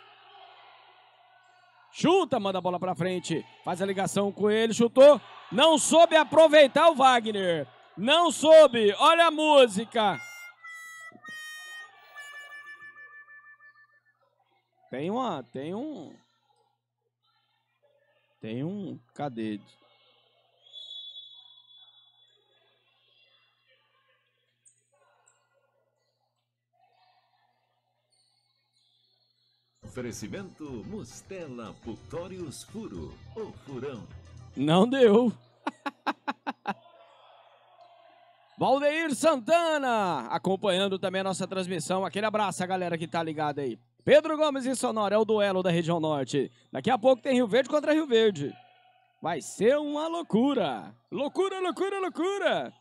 Chuta, manda a bola pra frente. Faz a ligação com ele, chutou. Não soube aproveitar o Wagner. Não soube. Olha a música. Tem uma, tem um... Tem um... Cadê? Oferecimento Mustela Putórios Furo, o furão. Não deu. Valdeir Santana, acompanhando também a nossa transmissão. Aquele abraço a galera que tá ligada aí. Pedro Gomes e Sonora é o duelo da região norte. Daqui a pouco tem Rio Verde contra Rio Verde. Vai ser uma loucura. Loucura, loucura, loucura.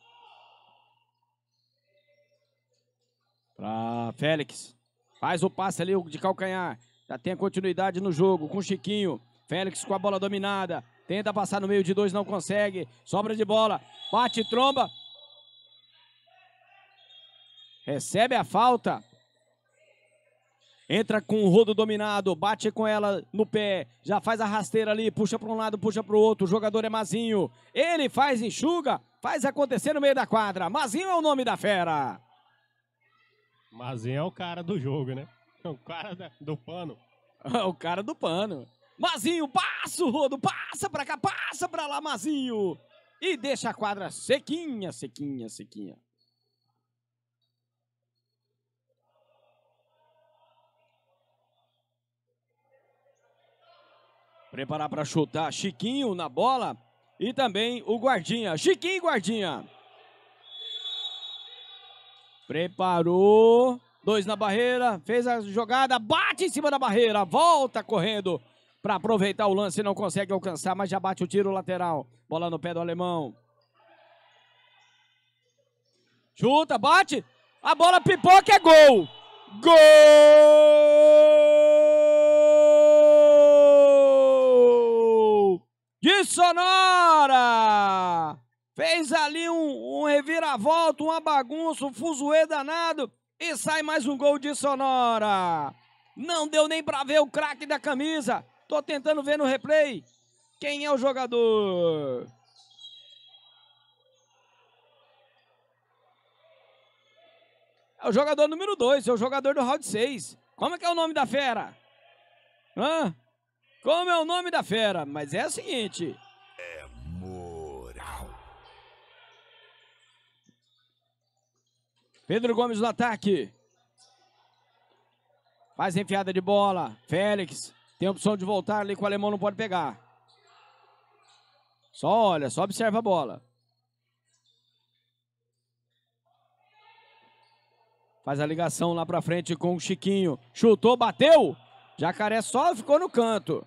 Pra Félix. Faz o passe ali de calcanhar. Já tem a continuidade no jogo com o Chiquinho. Félix com a bola dominada. Tenta passar no meio de dois, não consegue. Sobra de bola. Bate, tromba. Recebe a falta. Entra com o rodo dominado. Bate com ela no pé. Já faz a rasteira ali. Puxa para um lado, puxa para o outro. O jogador é Mazinho. Ele faz, enxuga. Faz acontecer no meio da quadra. Mazinho é o nome da fera. Mazinho é o cara do jogo, né? O cara da, do pano. O cara do pano. Mazinho, passa o rodo, passa pra cá, passa pra lá, Mazinho. E deixa a quadra sequinha, sequinha, sequinha. Preparar para chutar Chiquinho na bola e também o guardinha. Chiquinho e guardinha. Preparou. Dois na barreira. Fez a jogada. Bate em cima da barreira. Volta correndo para aproveitar o lance. Não consegue alcançar, mas já bate o tiro lateral. Bola no pé do alemão. Chuta, bate. A bola pipoca, é gol. Gol! De Sonora! Fez ali um, um reviravolta, uma bagunça, um fuzuê danado. E sai mais um gol de Sonora. Não deu nem pra ver o craque da camisa. Tô tentando ver no replay. Quem é o jogador? É o jogador número dois, é o jogador do round seis. Como é que é o nome da fera? Hã? Como é o nome da fera? Mas é o seguinte. É moral. Pedro Gomes no ataque. Faz enfiada de bola. Félix tem a opção de voltar ali com o alemão, não pode pegar. Só olha, só observa a bola. Faz a ligação lá pra frente com o Chiquinho. Chutou, bateu. Jacaré só ficou no canto.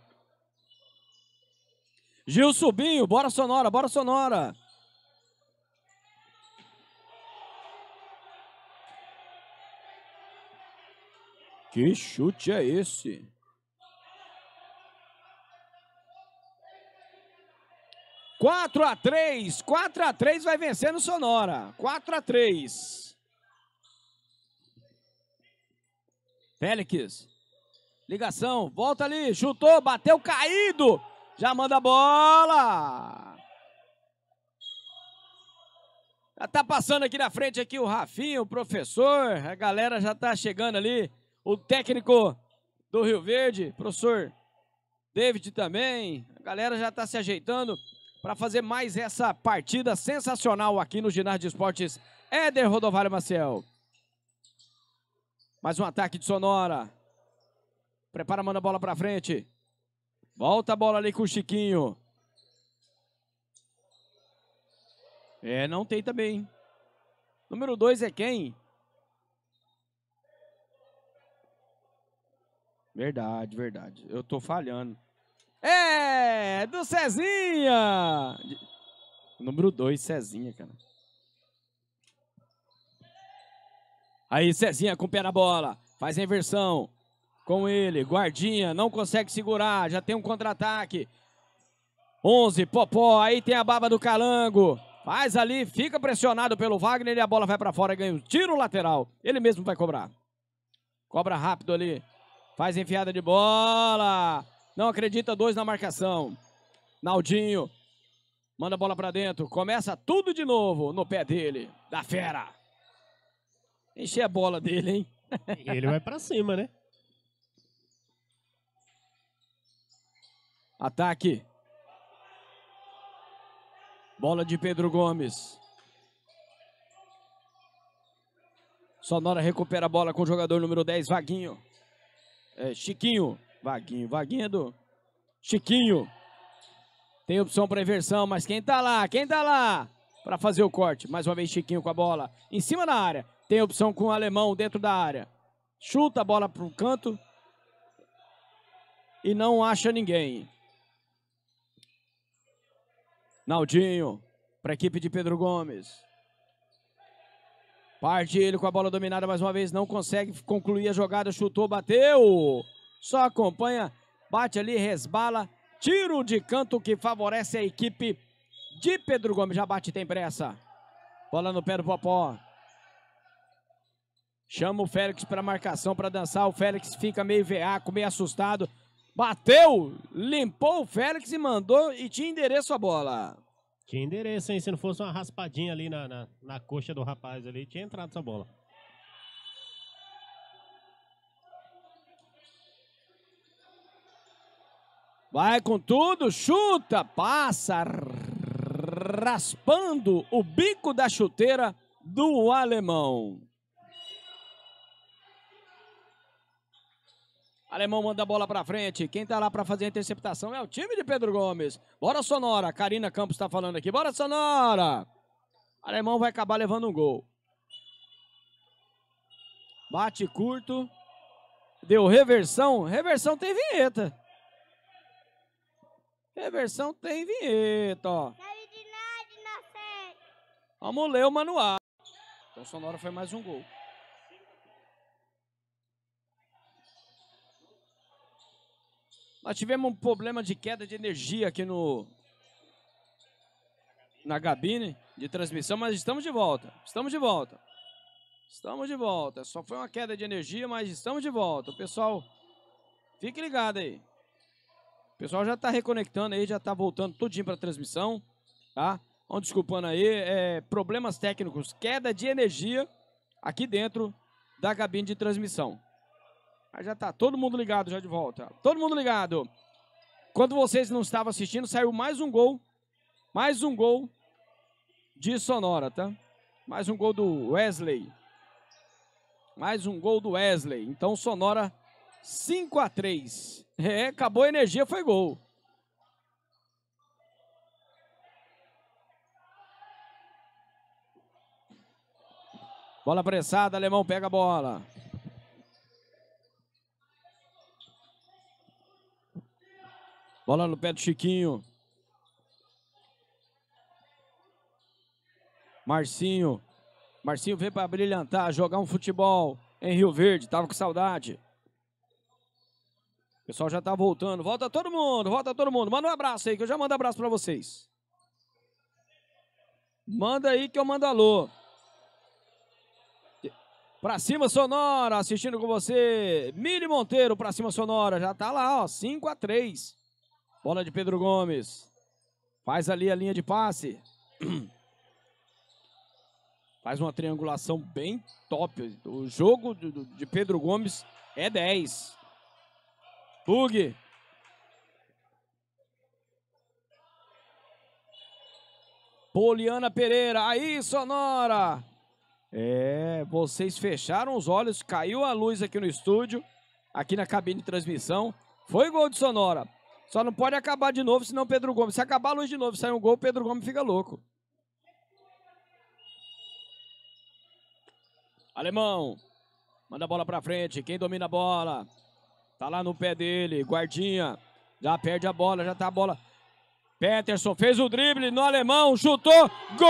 Gil Subinho, bora Sonora, bora Sonora. Que chute é esse? quatro a três, quatro a três vai vencendo Sonora. quatro a três. Félix, ligação, volta ali, chutou, bateu, caído, já manda a bola. Já tá passando aqui na frente aqui o Rafinho, o professor, a galera já tá chegando ali, o técnico do Rio Verde, professor David também, a galera já tá se ajeitando para fazer mais essa partida sensacional aqui no Ginásio de Esportes Éder Rodovalho Maciel. Mais um ataque de Sonora. Prepara, manda a bola pra frente. Volta a bola ali com o Chiquinho. É, não tem também. Número dois é quem? Verdade, verdade. Eu tô falhando. É, do Cezinha. Número dois, Cezinha, cara. Aí, Cezinha com o pé na bola. Faz a inversão. Com ele. Guardinha. Não consegue segurar. Já tem um contra-ataque. onze. Popó. Aí tem a baba do Calango. Faz ali. Fica pressionado pelo Wagner. E a bola vai pra fora. Ganha um tiro lateral. Ele mesmo vai cobrar. Cobra rápido ali. Faz enfiada de bola. Não acredita. Dois na marcação. Naldinho. Manda a bola pra dentro. Começa tudo de novo no pé dele. Da fera. Encher a bola dele, hein? E ele vai pra cima, né? Ataque. Bola de Pedro Gomes. Sonora recupera a bola com o jogador número dez, Vaguinho. É, Chiquinho. Vaguinho. Vaguinho é do Chiquinho. Tem opção para inversão, mas quem tá lá? Quem tá lá? Para fazer o corte. Mais uma vez Chiquinho com a bola. Em cima da área. Tem opção com o alemão dentro da área. Chuta a bola pro canto. E não acha ninguém. Naldinho. Para a equipe de Pedro Gomes. Parte ele com a bola dominada mais uma vez. Não consegue concluir a jogada. Chutou, bateu. Só acompanha. Bate ali, resbala. Tiro de canto que favorece a equipe de Pedro Gomes. Já bate, tem pressa. Bola no pé do Popó. Chama o Félix para marcação, para dançar. O Félix fica meio veaco, meio assustado. Bateu, limpou o Félix e mandou e tinha endereço a bola. Tinha endereço, hein? Se não fosse uma raspadinha ali na, na, na coxa do rapaz ali, tinha entrado essa bola. Vai com tudo, chuta, passa, raspando o bico da chuteira do alemão. Alemão manda a bola pra frente. Quem tá lá pra fazer a interceptação é o time de Pedro Gomes. Bora, Sonora. Karina Campos tá falando aqui. Bora, Sonora. Alemão vai acabar levando um gol. Bate curto. Deu reversão. Reversão tem vinheta. Reversão tem vinheta, ó. Vamos ler o manual. Então, Sonora foi mais um gol. Nós tivemos um problema de queda de energia aqui no na cabine de transmissão, mas estamos de volta. Estamos de volta. Estamos de volta. Só foi uma queda de energia, mas estamos de volta. O pessoal, fique ligado aí. O pessoal já está reconectando aí, já está voltando tudinho para a transmissão, tá? Vamos desculpando aí, é, problemas técnicos, queda de energia aqui dentro da cabine de transmissão. Mas já tá todo mundo ligado já de volta. Todo mundo ligado. Quando vocês não estavam assistindo, saiu mais um gol. Mais um gol de Sonora, tá? Mais um gol do Wesley. Mais um gol do Wesley. Então, Sonora cinco a três. É, acabou a energia, foi gol. Bola pressada, Alemão pega a bola. Bola no pé do Chiquinho. Marcinho. Marcinho veio para brilhantar, jogar um futebol em Rio Verde. Tava com saudade. O pessoal já tá voltando. Volta todo mundo, volta todo mundo. Manda um abraço aí, que eu já mando abraço para vocês. Manda aí que eu mando alô. Pra cima, Sonora, assistindo com você. Mili Monteiro, pra cima, Sonora. Já tá lá, ó, cinco a três. Bola de Pedro Gomes. Faz ali a linha de passe. Faz uma triangulação bem top. O jogo de Pedro Gomes é dez. Pug. Poliana Pereira. Aí, Sonora. É, vocês fecharam os olhos. Caiu a luz aqui no estúdio. Aqui na cabine de transmissão. Foi gol de Sonora. Só não pode acabar de novo, senão Pedro Gomes. Se acabar a luz de novo e sair um gol, Pedro Gomes fica louco. Alemão. Manda a bola pra frente. Quem domina a bola? Tá lá no pé dele. Guardinha. Já perde a bola. Já tá a bola. Peterson fez o drible no Alemão. Chutou. Gol!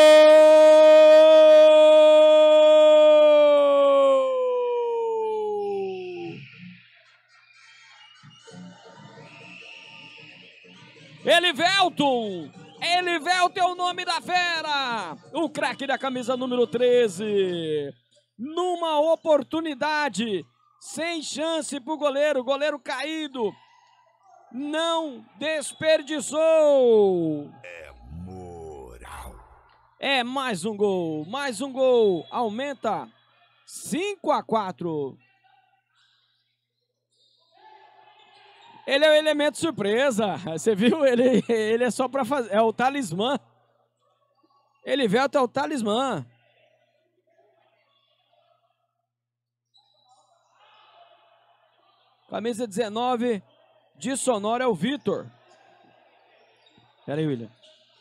Elivelton! Elivelton é o nome da fera! O craque da camisa número treze. Numa oportunidade, sem chance pro goleiro, goleiro caído. Não desperdiçou. É moral. É mais um gol, mais um gol. Aumenta cinco a quatro. Ele é o elemento surpresa. Você viu? Ele, ele é só para fazer. É o talismã. Elivelton é o talismã. Camisa dezenove de Sonora é o Vitor. Pera aí, William.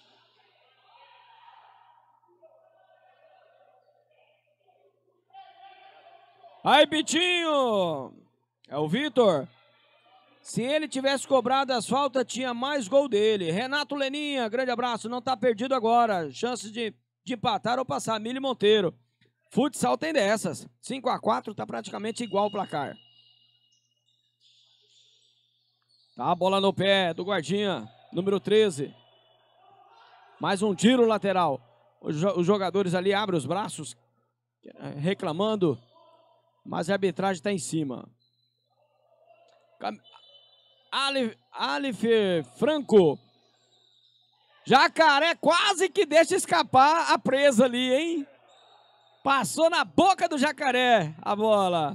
Aí, Pitinho. É o Vitor. Se ele tivesse cobrado as faltas, tinha mais gol dele. Renato Leninha, grande abraço. Não tá perdido agora. Chances de, de empatar ou passar. Mili Monteiro. Futsal tem dessas. cinco a quatro, tá praticamente igual o placar. Tá a bola no pé do guardinha, número treze. Mais um tiro lateral. Os, os jogadores ali abrem os braços, reclamando, mas a arbitragem está em cima. Alif, Alif Franco. Jacaré quase que deixa escapar a presa ali, hein? Passou na boca do Jacaré a bola.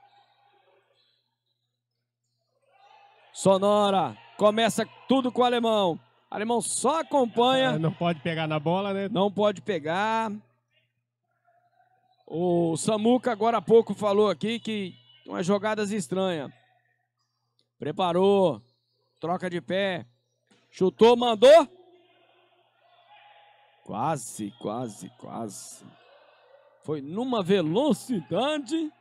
Sonora, começa tudo com o Alemão. O Alemão só acompanha. É, não pode pegar na bola, né? Não pode pegar. O Samuca agora há pouco falou aqui que umas jogadas estranhas. Preparou. Troca de pé. Chutou, mandou. Quase, quase, quase. Foi numa velocidade.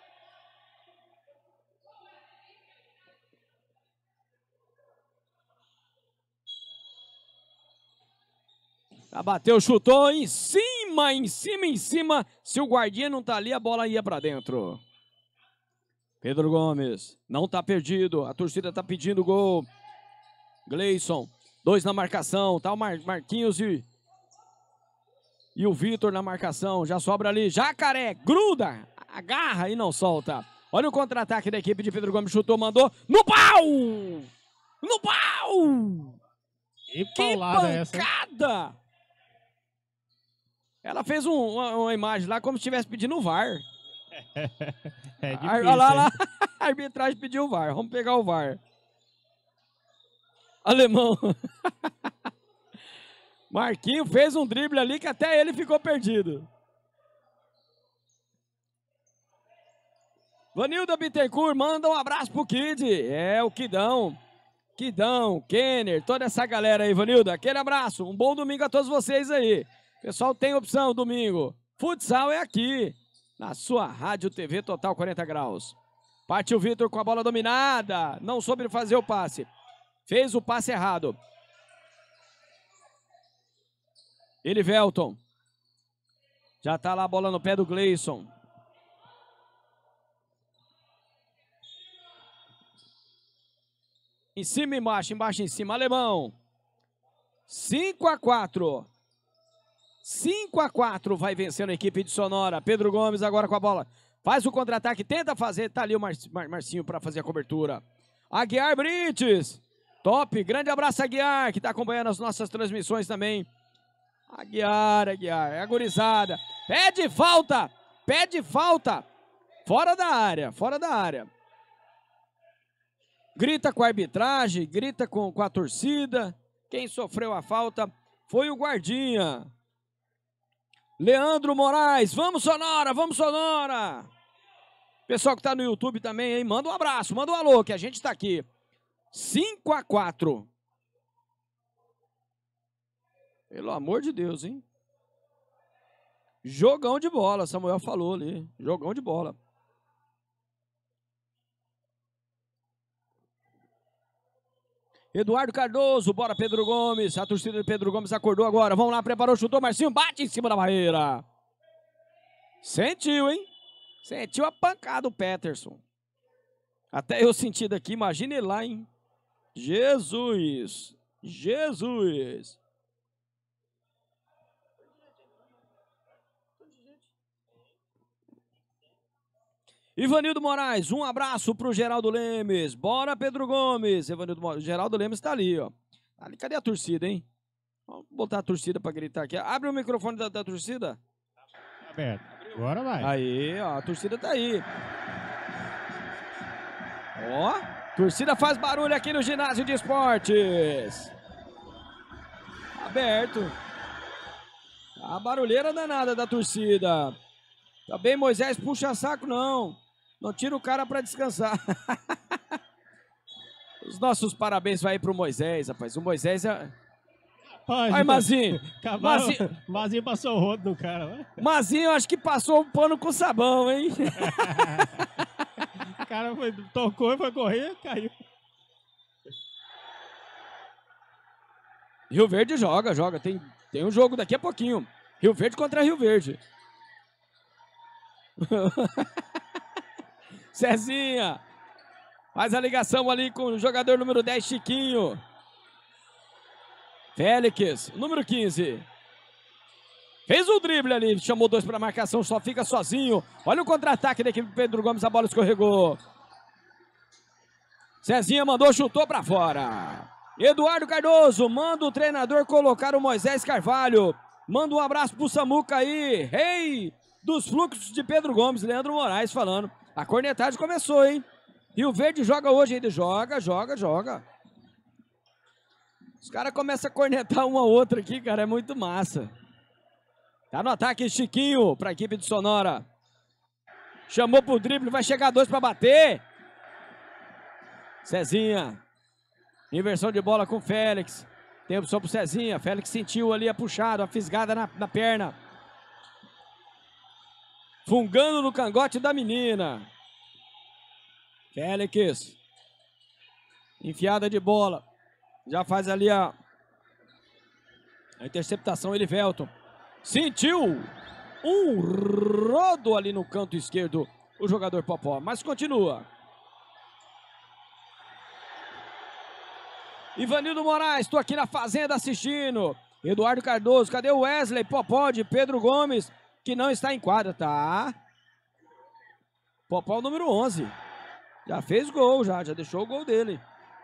Já bateu, chutou em cima, em cima, em cima. Se o guardinha não tá ali, a bola ia pra dentro. Pedro Gomes não tá perdido. A torcida tá pedindo gol. Gleison, dois na marcação. Tá o Mar Marquinhos e, e o Vitor na marcação. Já sobra ali. Jacaré, gruda, agarra e não solta. Olha o contra-ataque da equipe de Pedro Gomes. Chutou, mandou. No pau! No pau! Que, que pancada! Essa. Ela fez um, uma, uma imagem lá como se estivesse pedindo o V A R. É difícil, Olha lá, lá, a arbitragem pediu o V A R. Vamos pegar o V A R. Alemão. Marquinho fez um drible ali que até ele ficou perdido. Vanilda Bittencourt manda um abraço pro Kid. É, o Kidão. Kidão, Kenner, toda essa galera aí, Vanilda. Aquele abraço. Um bom domingo a todos vocês aí. Pessoal, tem opção domingo. Futsal é aqui, na sua Rádio T V Total quarenta graus. Partiu o Vitor com a bola dominada. Não soube fazer o passe. Fez o passe errado. Elivelton. Já tá lá a bola no pé do Gleison. Em cima e embaixo, embaixo em cima. Alemão. cinco a quatro. cinco a quatro vai vencendo a equipe de Sonora. Pedro Gomes agora com a bola. Faz o contra-ataque, tenta fazer. Tá ali o Mar Mar Marcinho para fazer a cobertura. Aguiar Brites. Top, grande abraço Aguiar, que tá acompanhando as nossas transmissões também. Aguiar, Aguiar, é a gurizada. Pede falta, pede falta. Fora da área, fora da área. Grita com a arbitragem, grita com, com a torcida. Quem sofreu a falta foi o guardinha. Leandro Moraes, vamos Sonora, vamos Sonora. Pessoal que tá no YouTube também, hein? Manda um abraço, manda um alô, que a gente tá aqui. cinco a quatro. Pelo amor de Deus, hein? Jogão de bola, Samuel falou ali. Jogão de bola. Eduardo Cardoso, bora Pedro Gomes. A torcida de Pedro Gomes acordou agora. Vamos lá, preparou, chutou, Marcinho, bate em cima da barreira. Sentiu, hein? Sentiu a pancada o Peterson. Até eu senti daqui, imagina ele lá, hein? Jesus! Jesus! Ivanildo Moraes, um abraço pro Geraldo Lemes. Bora, Pedro Gomes. Ivanildo Moraes, Geraldo Lemes tá ali, ó. Ali, cadê a torcida, hein? Vamos botar a torcida pra gritar aqui. Abre o microfone da, da torcida. Tá aberto. Agora vai. Aí, ó, a torcida tá aí. Ó, torcida faz barulho aqui no ginásio de esportes. Aberto. A barulheira danada da torcida. Tá bem, Moisés, puxa saco não. Não tira o cara pra descansar. Os nossos parabéns vai aí pro Moisés, rapaz. O Moisés é... Rapaz, Ai, Mazinho. Mazinho. Mazinho passou o rodo no cara. Né? Mazinho, acho que passou um pano com sabão, hein? O cara foi, tocou e foi correr, caiu. Rio Verde joga, joga. Tem, tem um jogo daqui a pouquinho. Rio Verde contra Rio Verde. Cezinha. Faz a ligação ali com o jogador número dez, Chiquinho. Félix, número quinze. Fez o drible ali, chamou dois para marcação, só fica sozinho. Olha o contra-ataque da equipe do Pedro Gomes, a bola escorregou. Cezinha mandou, chutou para fora. Eduardo Cardoso, manda o treinador colocar o Moisés Carvalho. Manda um abraço pro Samuca aí, rei dos fluxos de Pedro Gomes, Leandro Moraes falando. A cornetagem começou, hein? Rio Verde joga hoje ainda, joga, joga, joga. Os caras começam a cornetar uma ou outra aqui, cara, é muito massa. Tá no ataque, Chiquinho, pra equipe de Sonora. Chamou pro drible, vai chegar dois pra bater. Cezinha. Inversão de bola com o Félix. Tem opção pro Cezinha. Félix sentiu ali a puxada, a fisgada na, na perna. Fungando no cangote da menina. Félix. Enfiada de bola. Já faz ali a, a interceptação, Elivelton. Sentiu um rodo ali no canto esquerdo o jogador Popó, mas continua. Ivanildo Moraes, estou aqui na fazenda assistindo. Eduardo Cardoso, cadê o Wesley? Popó de Pedro Gomes, que não está em quadra, tá? Popó número onze. Já fez gol, já, já deixou o gol dele.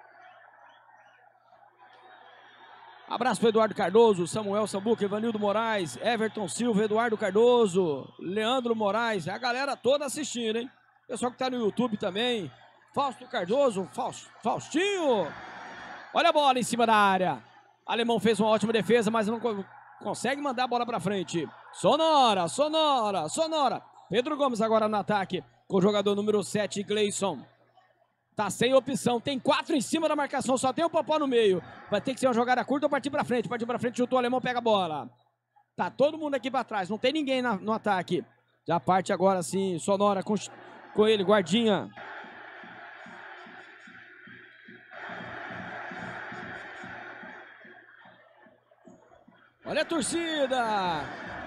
Abraço para Eduardo Cardoso, Samuel Sambuca, Ivanildo Moraes, Everton Silva, Eduardo Cardoso, Leandro Moraes, a galera toda assistindo, hein? Pessoal que tá no YouTube também. Fausto Cardoso, Faust, Faustinho. Olha a bola em cima da área. Alemão fez uma ótima defesa, mas não co consegue mandar a bola para frente. Sonora, Sonora, Sonora. Pedro Gomes agora no ataque com o jogador número sete, Gleison. Tá sem opção, tem quatro em cima da marcação, só tem o Popó no meio. Vai ter que ser uma jogada curta ou partir pra frente. Partir pra frente, chutou, o Alemão pega a bola. Tá todo mundo aqui pra trás, não tem ninguém na, no ataque. Já parte agora sim, Sonora com, com ele, guardinha. Olha a torcida.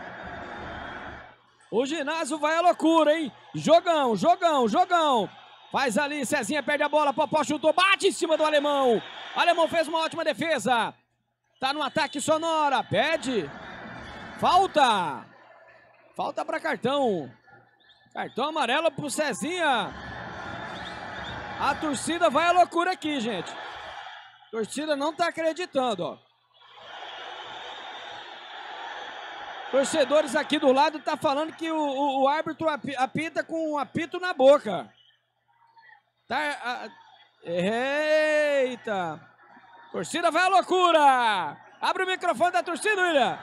O ginásio vai à loucura, hein? Jogão, jogão, jogão. Faz ali, Cezinha perde a bola, Popó chutou, bate em cima do Alemão. Alemão fez uma ótima defesa. Tá no ataque, Sonora, pede. Falta. Falta para cartão. Cartão amarelo pro Cezinha. A torcida vai à loucura aqui, gente. A torcida não tá acreditando, ó. Torcedores aqui do lado tá falando que o, o, o árbitro apita com um apito na boca. Tá, a... Eita! Torcida vai à loucura! Abre o microfone da torcida, William!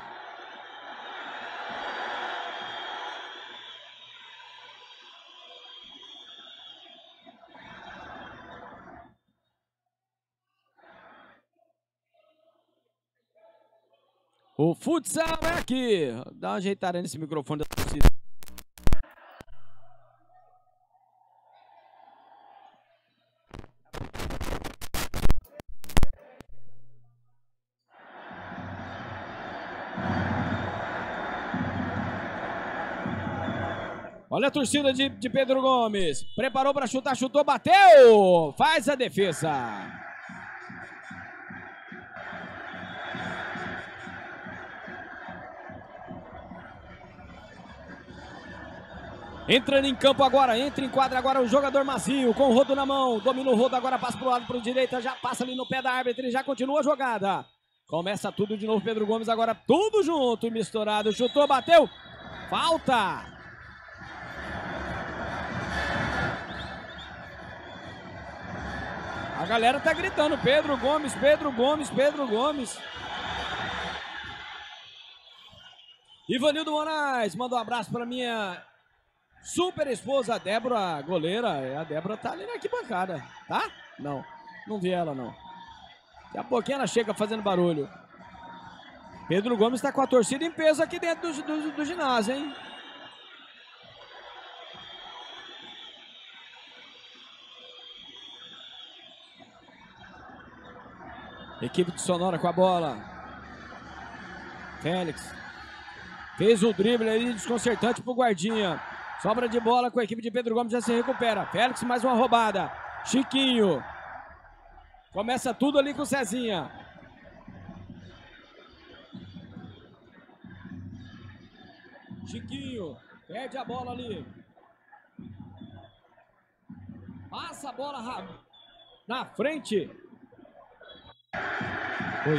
O futsal é aqui! Dá uma ajeitada nesse microfone da torcida. Olha a torcida de, de Pedro Gomes. Preparou para chutar, chutou, bateu! Faz a defesa. Entrando em campo agora, entra em quadra agora o jogador Mazinho, com o rodo na mão. Domina o rodo, agora passa pro lado, pro direita, já passa ali no pé da árbitra e já continua a jogada. Começa tudo de novo, Pedro Gomes agora tudo junto e misturado. Chutou, bateu. Falta. A galera tá gritando, Pedro Gomes, Pedro Gomes, Pedro Gomes. Ivanildo Moraes, manda um abraço pra minha super esposa, Débora, goleira. A Débora tá ali na arquibancada, tá? Não, não vi ela não. Daqui a pouquinho ela chega fazendo barulho. Pedro Gomes tá com a torcida em peso aqui dentro do, do, do ginásio, hein? Equipe de Sonora com a bola. Félix. Fez o drible ali desconcertante pro guardinha. Sobra de bola com a equipe de Pedro Gomes, já se recupera. Félix, mais uma roubada. Chiquinho. Começa tudo ali com o Cezinha. Chiquinho. Perde a bola ali. Passa a bola rápido. Na frente. Oi.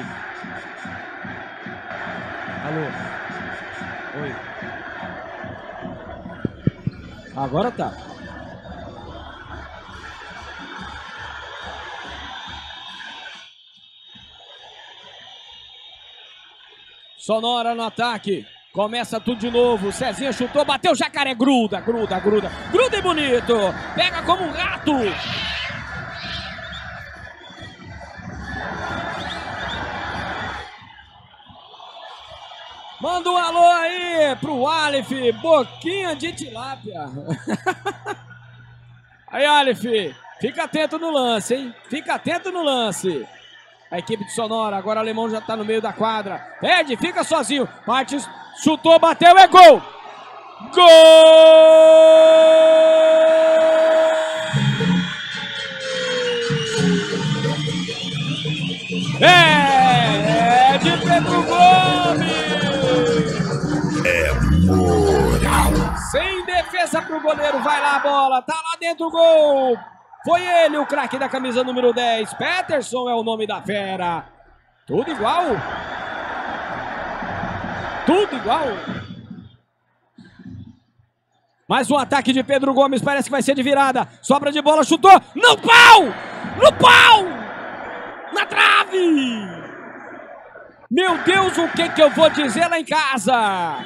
Alô. Oi. Agora tá. Sonora no ataque. Começa tudo de novo. Cezinha chutou, bateu, Jacaré gruda, gruda, gruda. Gruda e bonito. Pega como um gato. Manda um alô aí pro Aleph, boquinha de tilápia. Aí, Aleph, fica atento no lance, hein? Fica atento no lance. A equipe de Sonora, agora o Alemão já tá no meio da quadra. Pede, fica sozinho. Parte, chutou, bateu, é gol! Gol! É, é de Pedro Gomes! É moral! Sem defesa pro goleiro, vai lá a bola, tá lá dentro o gol! Foi ele, o craque da camisa número dez. Peterson é o nome da fera. Tudo igual. Tudo igual. Mais um ataque de Pedro Gomes, parece que vai ser de virada. Sobra de bola, chutou. No pau! No pau! Na trave! Meu Deus, o que que eu vou dizer lá em casa?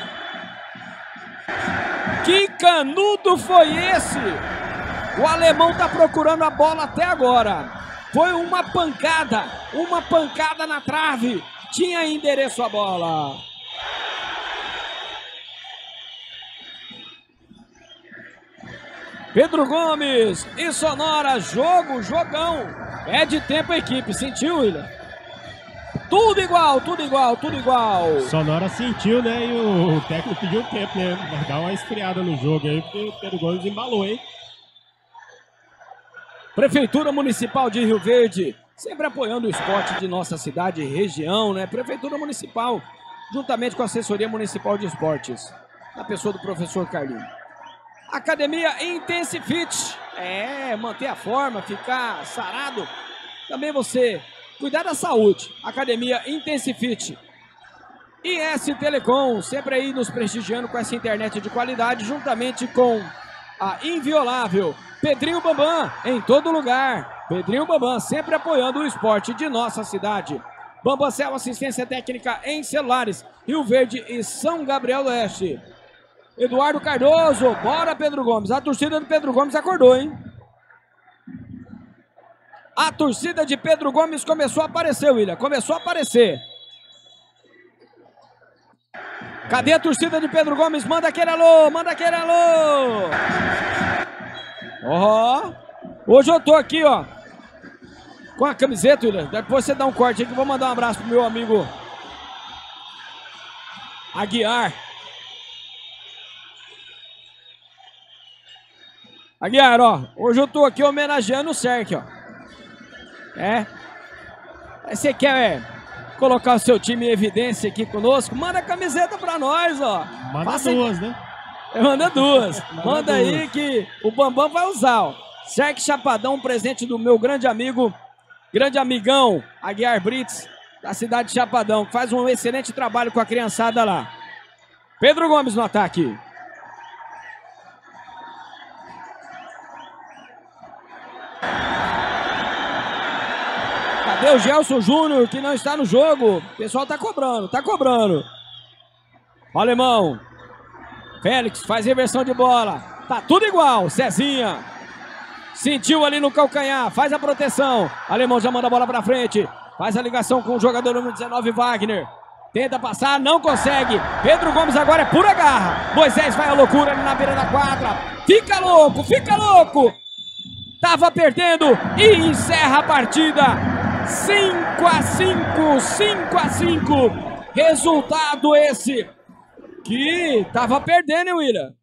Que canudo foi esse? O alemão tá procurando a bola até agora. Foi uma pancada, uma pancada na trave. Tinha endereço a bola. Pedro Gomes e Sonora, jogo, jogão. É de tempo a equipe, sentiu, William? Tudo igual, tudo igual, tudo igual. Sonora sentiu, né? E o técnico pediu tempo, né? Vai dar uma esfriada no jogo aí, porque o Pedro Gomes embalou, hein? Prefeitura Municipal de Rio Verde, sempre apoiando o esporte de nossa cidade e região, né? Prefeitura Municipal, juntamente com a Assessoria Municipal de Esportes, na pessoa do professor Carlinhos. Academia Intensifit, é, manter a forma, ficar sarado. Também você, cuidar da saúde. Academia Intensifit. I S Telecom, sempre aí nos prestigiando com essa internet de qualidade, juntamente com a Inviolável. Pedrinho Bambam, em todo lugar. Pedrinho Bambam, sempre apoiando o esporte de nossa cidade. Bambacel, assistência técnica em celulares. Rio Verde e São Gabriel do Oeste. Eduardo Cardoso, bora Pedro Gomes. A torcida do Pedro Gomes acordou, hein? A torcida de Pedro Gomes começou a aparecer, William. Começou a aparecer. Cadê a torcida de Pedro Gomes? Manda aquele alô, manda aquele alô. Ó, oh, hoje eu tô aqui, ó, com a camiseta, William. Depois você dá um corte aí que eu vou mandar um abraço pro meu amigo Aguiar. Aguiar, ó, hoje eu tô aqui homenageando o Serk, ó. É. Você quer é, colocar o seu time em evidência aqui conosco? Manda a camiseta pra nós, ó. Manda Faça duas, né? Manda duas. Manda Manda duas. aí que o Bambam vai usar, ó. Serk Chapadão, um presente do meu grande amigo, grande amigão, Aguiar Brits, da cidade de Chapadão, que faz um excelente trabalho com a criançada lá. Pedro Gomes no ataque. Cadê o Gelson Júnior, que não está no jogo? O pessoal tá cobrando, tá cobrando. O alemão. Félix faz reversão de bola. Tá tudo igual. Cezinha. Sentiu ali no calcanhar. Faz a proteção. Alemão já manda a bola pra frente. Faz a ligação com o jogador número dezenove, Wagner. Tenta passar, não consegue. Pedro Gomes agora é pura garra. Moisés vai à loucura ali na beira da quadra. Fica louco, fica louco. Tava perdendo e encerra a partida. cinco a cinco, cinco a cinco. Resultado esse que tava perdendo, hein, William?